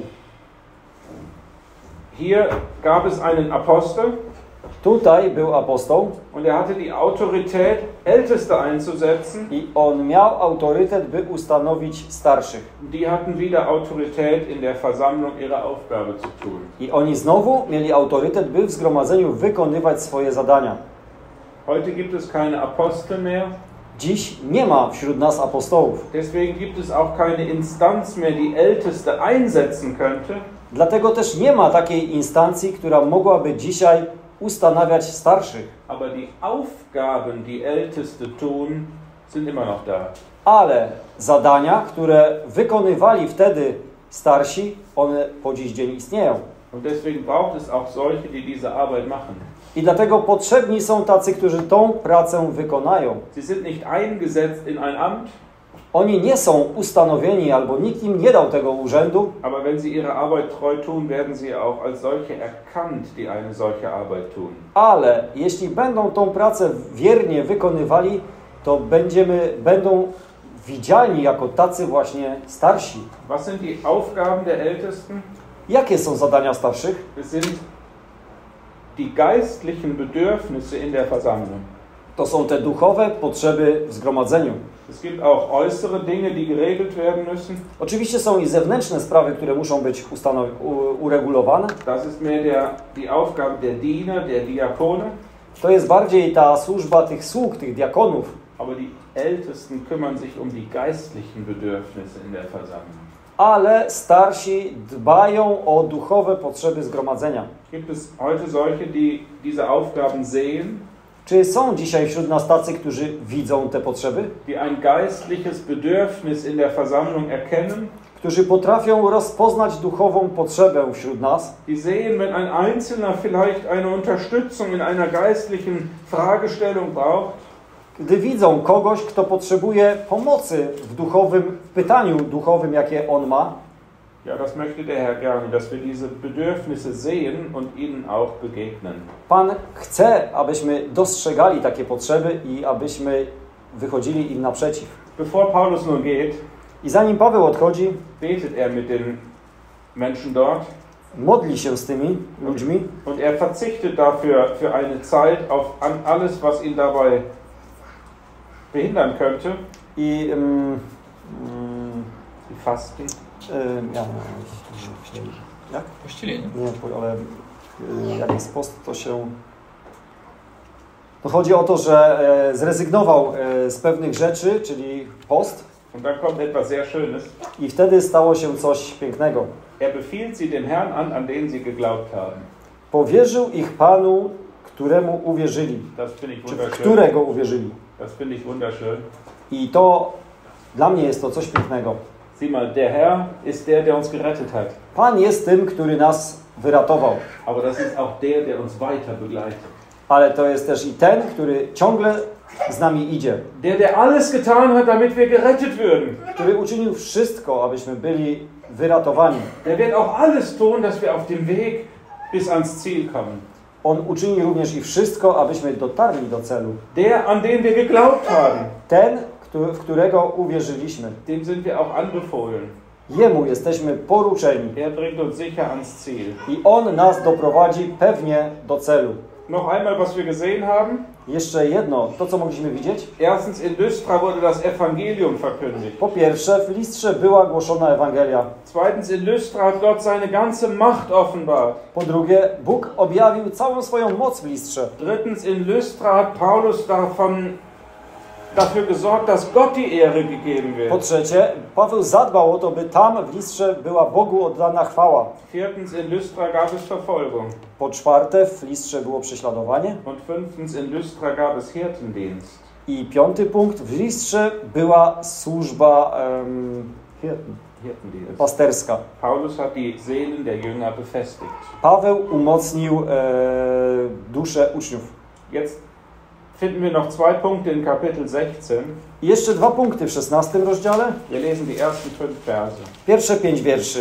Hier gab es einen Apostel Tutaj był apostoł und er hatte die Autorität, Älteste einzusetzen. i on miał autorytet, by ustanowić starszych. Die hatten wieder Autorität in der Versammlung, ihre Aufgabe zu tun. I oni znowu mieli autorytet, by w zgromadzeniu wykonywać swoje zadania. Heute gibt es keine Apostel mehr. Dziś nie ma wśród nas apostołów. Deswegen gibt es auch keine Instanz mehr, die Älteste einsetzen könnte. Dlatego też nie ma takiej instancji, która mogłaby dzisiaj ustanawiać starszych. Aber die Aufgaben, die Älteste tun, sind immer noch da. Ale zadania, które wykonywali wtedy starsi, one po dziś dzień istnieją. Und deswegen braucht es auch solche, die diese Arbeit machen. I dlatego potrzebni są tacy, którzy tą pracę wykonają. Sie sind nicht eingesetzt in ein Amt, Oni nie są ustanowieni, albo nikt im nie dał tego urzędu, aber wenn sie ihre Arbeit treu tun, werden sie auch als solche erkannt, die eine solche Arbeit tun. ale jeśli będą tą pracę wiernie wykonywali, to będziemy, będą widziani jako tacy właśnie starsi. Was sind die Aufgaben der Ältesten? Jakie są zadania starszych? Es sind die geistlichen Bedürfnisse in der Versammlung. To są te duchowe potrzeby w zgromadzeniu. Es gibt auch äußere Dinge, die geregelt werden müssen. Oczywiście są i zewnętrzne sprawy, które muszą być ustanow- u- uregulowane. Das ist mehr der, die Aufgabe der Diener, der Diakone. To jest bardziej ta służba tych sług, tych diakonów. Aber die Ältesten kümmern sich um die geistlichen Bedürfnisse in der Versammlung. Ale starsi dbają o duchowe potrzeby zgromadzenia. Gibt es heute solche, die diese Aufgaben sehen, Czy są dzisiaj wśród nas tacy, którzy widzą te potrzeby? die ein geistliches Bedürfnis in der Versammlung erkennen, Którzy potrafią rozpoznać duchową potrzebę wśród nas? die sehen, wenn ein Einzelner vielleicht eine Unterstützung in einer geistlichen Fragestellung braucht, Gdy widzą kogoś, kto potrzebuje pomocy w duchowym w pytaniu duchowym, jakie on ma, ja, das möchte der Herr gerne, dass wir diese Bedürfnisse sehen und ihnen auch begegnen. Pan chce, abyśmy dostrzegali takie potrzeby i abyśmy wychodzili im naprzeciw. Bevor Paulus nun geht, I zanim Paweł odchodzi, betet er mit den Menschen dort modli się z tymi ludźmi und er verzichtet dafür für eine Zeit auf an alles, was ihn dabei behindern könnte. i um, um, Die Fasten. um, ja, jak? Pościelenie. Nie, po- ale y, jak jest post, to się... No chodzi o to, że e, zrezygnował e, z pewnych rzeczy, czyli post, Und dann kommt etwas sehr Schönes. i wtedy stało się coś pięknego. Er befiehlt sie dem Herrn an, an den sie geglaubt haben. Powierzył ich Panu, któremu uwierzyli, Das finde ich czy w wunderschön. którego uwierzyli. Das finde ich wunderschön. I to, dla mnie jest to coś pięknego. Sieh mal, der Herr ist der, der uns gerettet hat. Pan jest tym, który nas wyratował, Aber das ist auch der, der uns weiter begleitet. ale to jest też i ten, który ciągle z nami idzie, Der, der alles getan hat, damit wir gerettet würden. który uczynił wszystko, abyśmy byli wyratowani. Der wird auch alles tun, dass wir auf dem Weg bis ans Ziel kommen. On uczyni również i wszystko, abyśmy dotarli do celu. Der, an den wir geglaubt haben, Ten, któ- w którego uwierzyliśmy. dem sind wir auch anbefohlen. Jemu jesteśmy poruczeni Er bringt uns sicher ans Ziel. i On nas doprowadzi pewnie do celu. Noch einmal, was wir gesehen haben. Jeszcze jedno, to co mogliśmy widzieć. Erstens, in Lystra wurde das Evangelium verkündigt. Po pierwsze, w Listrze była głoszona Ewangelia. Zweitens, in Lystra hat Gott seine ganze Macht offenbart. Po drugie, Bóg objawił całą swoją moc w Listrze. Drittens, in Lystra hat Paulus davon dafür gesorgt, dass Gott die Ehre gegeben Po wird. trzecie, Paweł zadbał o to, by tam w Listrze była Bogu oddana chwała. Viertens, in Lystra gab es Verfolgung. Po czwarte, w Listrze było prześladowanie. Und fünftens, in Lystra gab es Hirtendienst. I piąty punkt, w Listrze była służba um, Hirtendienst. pasterska. Paulus hat die Seelen der Jünger befestigt. Paweł umocnił e, duszę uczniów. Jetzt finden wir noch zwei Punkte in Kapitel sechzehn. I jeszcze dwa punkty w szesnastym rozdziale. Wir lesen die ersten fünf Verse. Pierwsze pięć wierszy.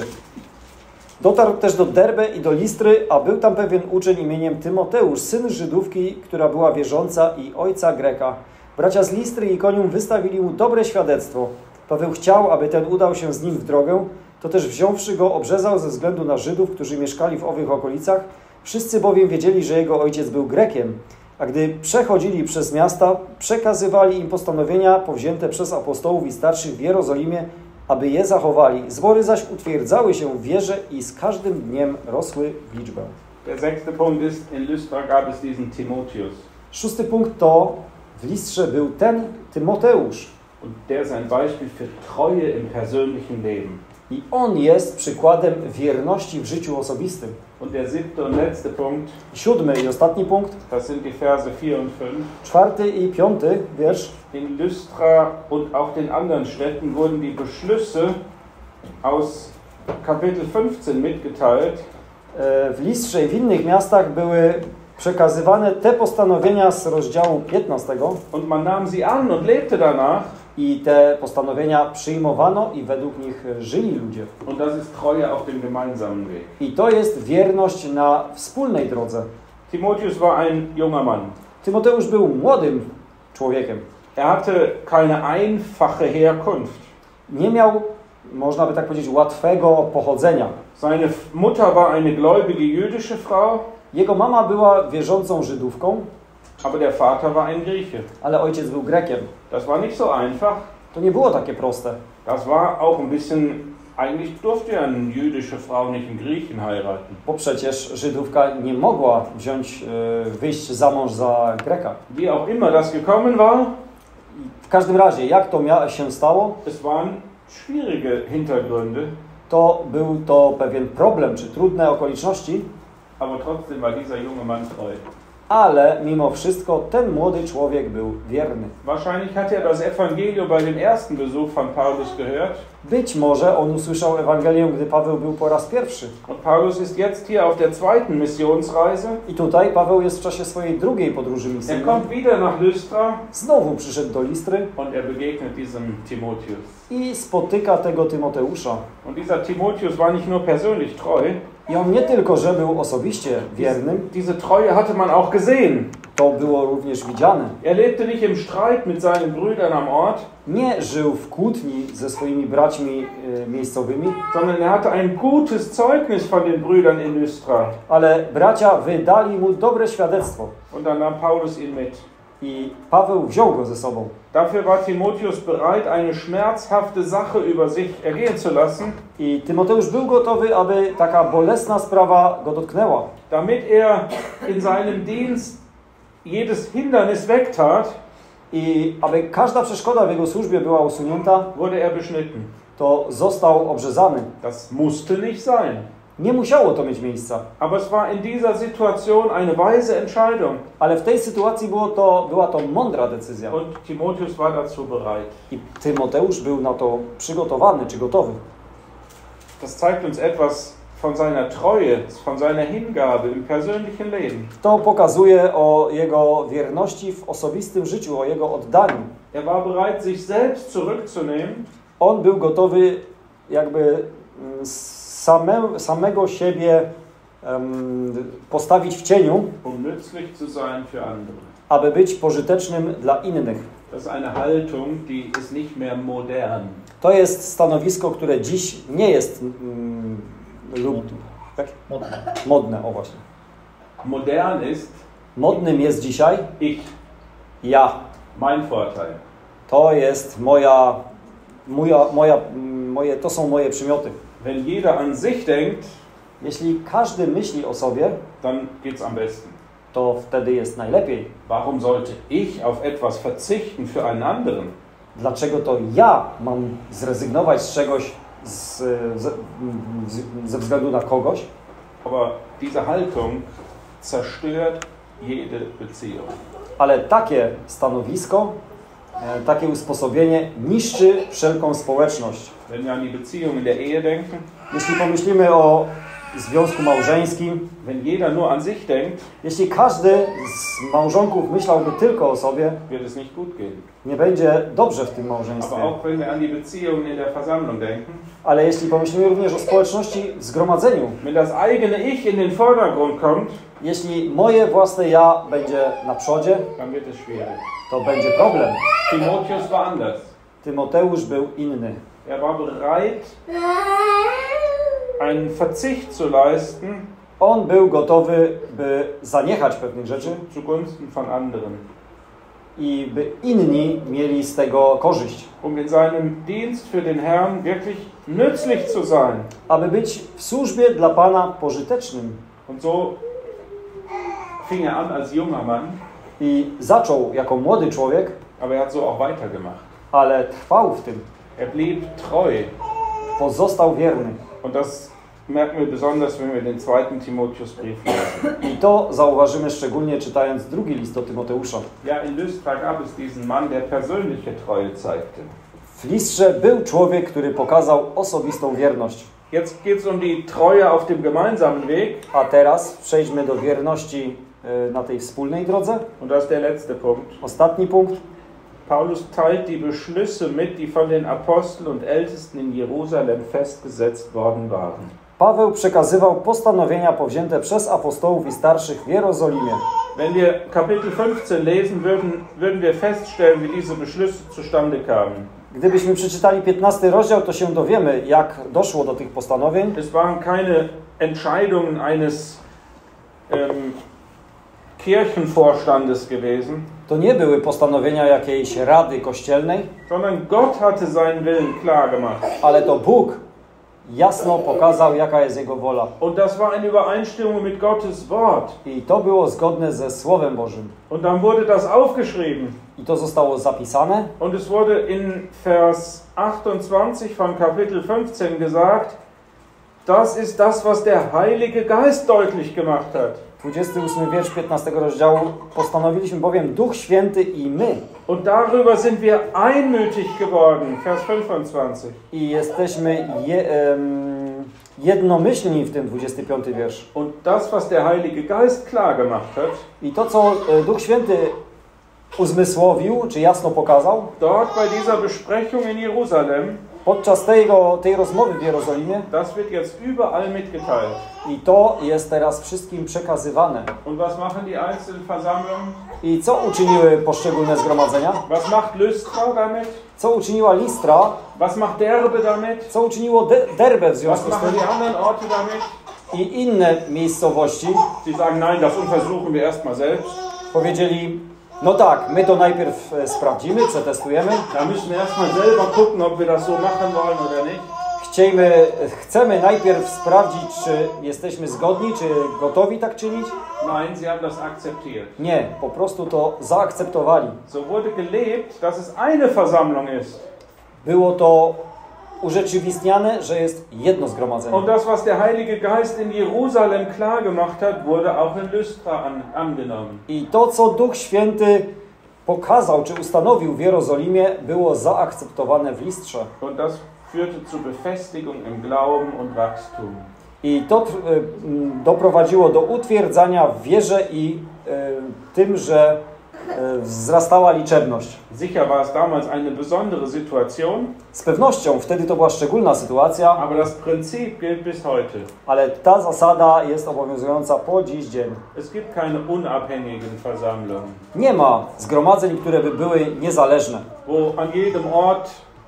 Dotarł też do Derbe i do Listry, a był tam pewien uczeń imieniem Tymoteusz, syn Żydówki, która była wierząca i ojca Greka. Bracia z Listry i Ikonium wystawili mu dobre świadectwo. Paweł chciał, aby ten udał się z nim w drogę, to też wziąwszy go obrzezał ze względu na Żydów, którzy mieszkali w owych okolicach. Wszyscy bowiem wiedzieli, że jego ojciec był Grekiem. A gdy przechodzili przez miasta, przekazywali im postanowienia powzięte przez apostołów i starszych w Jerozolimie, aby je zachowali. Zbory zaś utwierdzały się w wierze i z każdym dniem rosły w liczbę. Der sechste Punkt ist, in Lystra gab es diesen Timotheus. Szósty punkt to, w Listrze był ten Tymoteusz. Und der ist ein Beispiel für Treue im persönlichen Leben. I on jest przykładem wierności w życiu osobistym. Und der siebte und letzte Punkt, Siódmy i ostatni punkt, das sind die Verse vier und fünf. czwarty i piąty wiersz. In Lystra und auch den anderen Städten wurden die Beschlüsse aus Kapitel fünfzehn mitgeteilt. W Listrze i w innych miastach były przekazywane te postanowienia z rozdziału piętnastego Und man nahm sie an und lebte danach. i te postanowienia przyjmowano i według nich żyli ludzie. Und das ist Treue auf dem gemeinsamen Weg. I to jest wierność na wspólnej drodze. Timotheus war ein junger Mann. Tymoteusz był młodym człowiekiem. Er hatte keine einfache Herkunft. Nie miał, można by tak powiedzieć, łatwego pochodzenia. Seine Mutter war eine gläubige jüdische Frau, Jego mama była wierzącą Żydówką, aber der Vater war ein Grieche. ale ojciec był Grekiem. Das war nicht so einfach. To nie było takie proste. Das war auch ein bisschen, eigentlich durfte ja eine jüdische Frau nicht einen Griechen heiraten. Bo przecież Żydówka nie mogła wziąć, e, wyjść za mąż za Greka. Wie auch immer das gekommen war, W każdym razie, jak to mia- się stało, es waren schwierige Hintergründe, to był to pewien problem, czy trudne okoliczności, aber trotzdem war dieser junge Mann treu. ale mimo wszystko ten młody człowiek był wierny. Wahrscheinlich hat er das Evangelium bei dem ersten Besuch von Paulus gehört. Być może on usłyszał Ewangelię, gdy Paweł był po raz pierwszy. Und Paulus ist jetzt hier auf der zweiten Missionsreise. I tutaj Paweł jest w czasie swojej drugiej podróży Er misyjnej. kommt wieder nach Lystra Znowu przyszedł do Listry und er begegnet diesem Timotheus. i spotyka tego Tymoteusza. Und dieser Timotheus war nicht nur persönlich treu, I on nie tylko, że był osobiście wiernym, diese Treue hatte man auch gesehen. to było również widziane. Er lebte nicht im Streit mit seinen Brüdern am Ort, Nie żył w kłótni ze swoimi braćmi y, miejscowymi, sondern er hatte ein gutes Zeugnis von den Brüdern in Lystra. ale bracia wydali mu dobre świadectwo. Und dann nahm Paulus ihn mit. I Paweł wziął go ze sobą. Dafür war Timotheus bereit, eine schmerzhafte Sache über sich ergehen zu lassen, I Tymoteusz był gotowy, aby taka bolesna sprawa go dotknęła. damit er in seinem Dienst jedes Hindernis wegtat, I aby każda przeszkoda w jego służbie była usunięta, wurde er beschnitten. to został obrzezany. Das musste nicht sein. Nie musiało to mieć miejsca, Aber es war in dieser Situation eine weise Entscheidung. ale w tej sytuacji było to, była to mądra decyzja. Und Timotheus war dazu bereit. I Tymoteusz był na to przygotowany czy gotowy. Das zeigt uns etwas von seiner Treue, von seiner Hingabe im persönlichen Leben. To pokazuje o jego wierności w osobistym życiu, o jego oddaniu. Er war bereit, sich selbst zurückzunehmen, On był gotowy jakby mm, same, samego siebie um, postawić w cieniu, um nützlich zu sein für andere. aby być pożytecznym dla innych. Das ist eine Haltung, die ist nicht mehr modern. To jest stanowisko, które dziś nie jest mm, lub, tak? Modne. modne. O właśnie. Modern ist Modnym jest dzisiaj ich, ja. mein Vorteil. To jest moja, moja, moja, moje, to są moje przymioty. Wenn jeder an sich denkt, Jeśli każdy myśli o sobie, dann geht's am besten. to wtedy jest najlepiej. Warum sollte ich auf etwas verzichten für einen anderen? Dlaczego to ja mam zrezygnować z czegoś z, z, z, ze względu na kogoś? Aber diese Haltung zerstört jede Beziehung. Ale takie stanowisko, e, takie usposobienie niszczy wszelką społeczność. Wenn wir an die Beziehung in der Ehe denken, Jeśli pomyślimy o związku małżeńskim, wenn jeder nur an sich denkt, jeśli każdy z małżonków myślałby tylko o sobie, wird es nicht gut gehen. nie będzie dobrze w tym małżeństwie. Aber auch wenn wir an die Beziehungen in der Versammlung denken, Ale jeśli pomyślimy również o społeczności w zgromadzeniu, wenn das eigene Ich in den Vordergrund kommt, jeśli moje własne ja będzie na przodzie, dann wird es schwierig. to będzie problem. Timotheus war anders. Tymoteusz był inny. Er war bereit, einen Verzicht zu leisten On był gotowy, by zaniechać pewnych rzeczy zugunsten von anderen, i by inni mieli z tego korzyść. um in seinem Dienst für den Herrn wirklich nützlich zu sein. Aby być w służbie dla Pana pożytecznym. Und so fing er an als junger Mann, I zaczął jako młody człowiek, aber er hat so auch weitergemacht. ale trwał w tym. Er blieb treu. Pozostał wierny. Und das merken wir besonders, wenn wir den zweiten Timotheusbrief lesen. I to zauważymy szczególnie czytając drugi list do Tymoteusza. Ja, in Lystra gab es diesen Mann, der persönliche Treue zeigte. W listrze był człowiek, który pokazał osobistą wierność. Jetzt geht es um die Treue auf dem gemeinsamen Weg. A teraz przejdźmy do wierności y, na tej wspólnej drodze. Und das ist der letzte Punkt. Ostatni punkt. Paulus teilt die Beschlüsse mit, die von den Aposteln und Ältesten in Jerusalem festgesetzt worden waren. Paweł przekazywał postanowienia powzięte przez apostołów i starszych w Jerozolimie. Wenn wir Kapitel fünfzehn lesen würden, würden wir feststellen, wie diese Beschlüsse zustande kamen. Gdybyśmy przeczytali piętnasty rozdział, to się dowiemy, jak doszło do tych postanowień. Es waren keine Entscheidungen eines ähm, Kirchenvorstandes gewesen, To nie były postanowienia jakiejś rady kościelnej, sondern Gott hatte seinen Willen klar gemacht. ale to Bóg jasno pokazał, jaka jest Jego wola. Und das war in Übereinstimmung mit Gottes Wort. I to było zgodne ze Słowem Bożym. Und dann wurde das aufgeschrieben. I to zostało zapisane. Und es wurde in Vers achtundzwanzig von Kapitel fünfzehn gesagt, das ist das, was der Heilige Geist deutlich gemacht hat. dwudziesty ósmy wiersz piętnastego rozdziału. Postanowiliśmy bowiem Duch Święty i my. Und darüber sind wir einmütig geworden. Vers fünfundzwanzig. I jesteśmy je, um, jednomyślni w tym dwudziesty piąty wiersz. Und das, was der Heilige Geist klar gemacht hat, I to, co Duch Święty uzmysłowił, czy jasno pokazał, dort bei dieser Besprechung in Jerusalem, podczas tego, tej rozmowy w Jerozolimie, das wird jetzt überall mitgeteilt. i to jest teraz wszystkim przekazywane. Und was machen die einzelnen Versammlungen? I co uczyniły poszczególne zgromadzenia? Was macht Lystra damit? Co uczyniła Listra? Was macht Derbe damit? Co uczyniło De Derbe w Was związku z machen tym? die anderen Orte damit? I inne miejscowości Sie sagen, nein, das untersuchen wir erstmal selbst. powiedzieli, no tak, my to najpierw e, sprawdzimy, przetestujemy. Da müssen wir erstmal selber gucken, ob wir das so machen wollen oder nicht. Chcemy, chcemy najpierw sprawdzić, czy jesteśmy zgodni, czy gotowi tak czynić. Nein, sie haben das akzeptiert. Nie, po prostu to zaakceptowali. So wurde gelebt, dass es eine Versammlung ist. Było to urzeczywistniane, że jest jedno zgromadzenie. Und das, was der Heilige Geist in Jerusalem klar gemacht hat, wurde auch in Lystra an, angenommen. I to, co Duch Święty pokazał, czy ustanowił w Jerozolimie, było zaakceptowane w Listrze. Und das führte zur Befestigung im Glauben und Wachstum. I to y, doprowadziło do utwierdzania w wierze i y, tym, że y, wzrastała liczebność. Sicher war es damals eine besondere Situation, Z pewnością wtedy to była szczególna sytuacja, aber das Prinzip gilt bis heute. ale ta zasada jest obowiązująca po dziś dzień. Es gibt keine unabhängigen Versammlungen, Nie ma zgromadzeń, które by były niezależne, wo an jedem Ort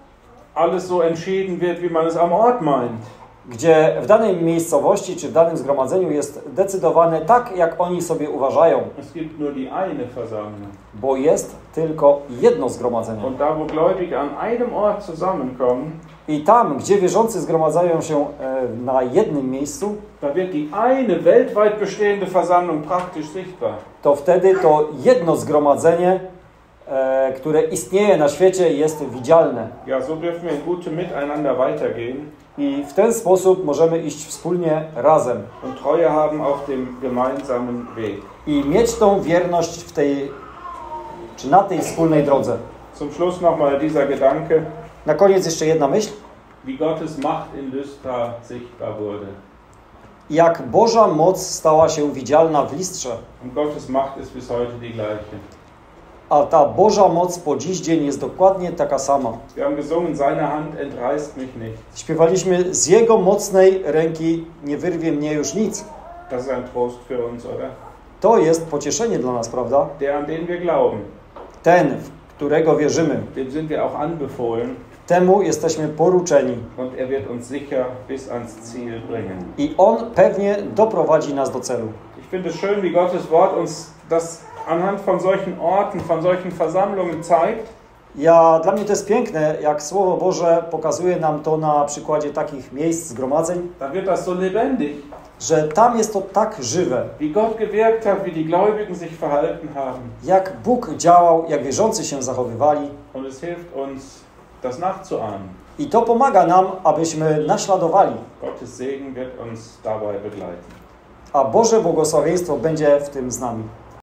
alles so entschieden wird, wie man es am Ort meint. gdzie w danej miejscowości czy w danym zgromadzeniu jest decydowane tak, jak oni sobie uważają, Es gibt nur die eine Versammlung. bo jest tylko jedno zgromadzenie. Und da, wo Gläubige an einem Ort zusammenkommen, I tam, gdzie wierzący zgromadzają się e, na jednym miejscu, da wird die eine weltweit bestehende Versammlung praktisch sichtbar. to wtedy to jedno zgromadzenie, e, które istnieje na świecie, jest widzialne. Ja, so dürfen wir in gutem Miteinander weitergehen I w ten sposób możemy iść wspólnie razem und Treue haben auf dem gemeinsamen Weg. i mieć tą wierność w tej, czy na tej wspólnej drodze. Zum Schluss nochmal dieser Gedanke, Na koniec jeszcze jedna myśl. wie Gottes Macht in Lystra sichtbar wurde. Jak Boża moc stała się widzialna w Listrze, Und Gottes Macht ist bis heute die gleiche. a ta Boża moc po dziś dzień jest dokładnie taka sama. Wir haben gesungen, seine Hand entreißt mich nicht. Śpiewaliśmy: z Jego mocnej ręki nie wyrwie mnie już nic. Das ist ein Trost für uns, oder? To jest pocieszenie dla nas, prawda? Der, an den wir glauben, Ten, w którego wierzymy, dem sind wir auch anbefohlen temu jesteśmy poruczeni und er wird uns sicher bis ans Ziel bringen. i On pewnie doprowadzi nas do celu. Ich finde es schön, wie Gottes Wort uns das anhand von solchen Orten, von solchen Versammlungen zeigt. Ja, dla mnie to jest piękne, jak Słowo Boże pokazuje nam to na przykładzie takich miejsc, zgromadzeń, Da wird das so lebendig, że tam jest to tak żywe, wie Gott gewirkt hat, wie die Gläubigen sich verhalten haben. jak Bóg działał, jak wierzący się zachowywali. Und es hilft uns, das nachzuahmen. I to pomaga nam, abyśmy naśladowali, Gottes Segen wird uns dabei begleiten. a Boże błogosławieństwo będzie w tym z nami.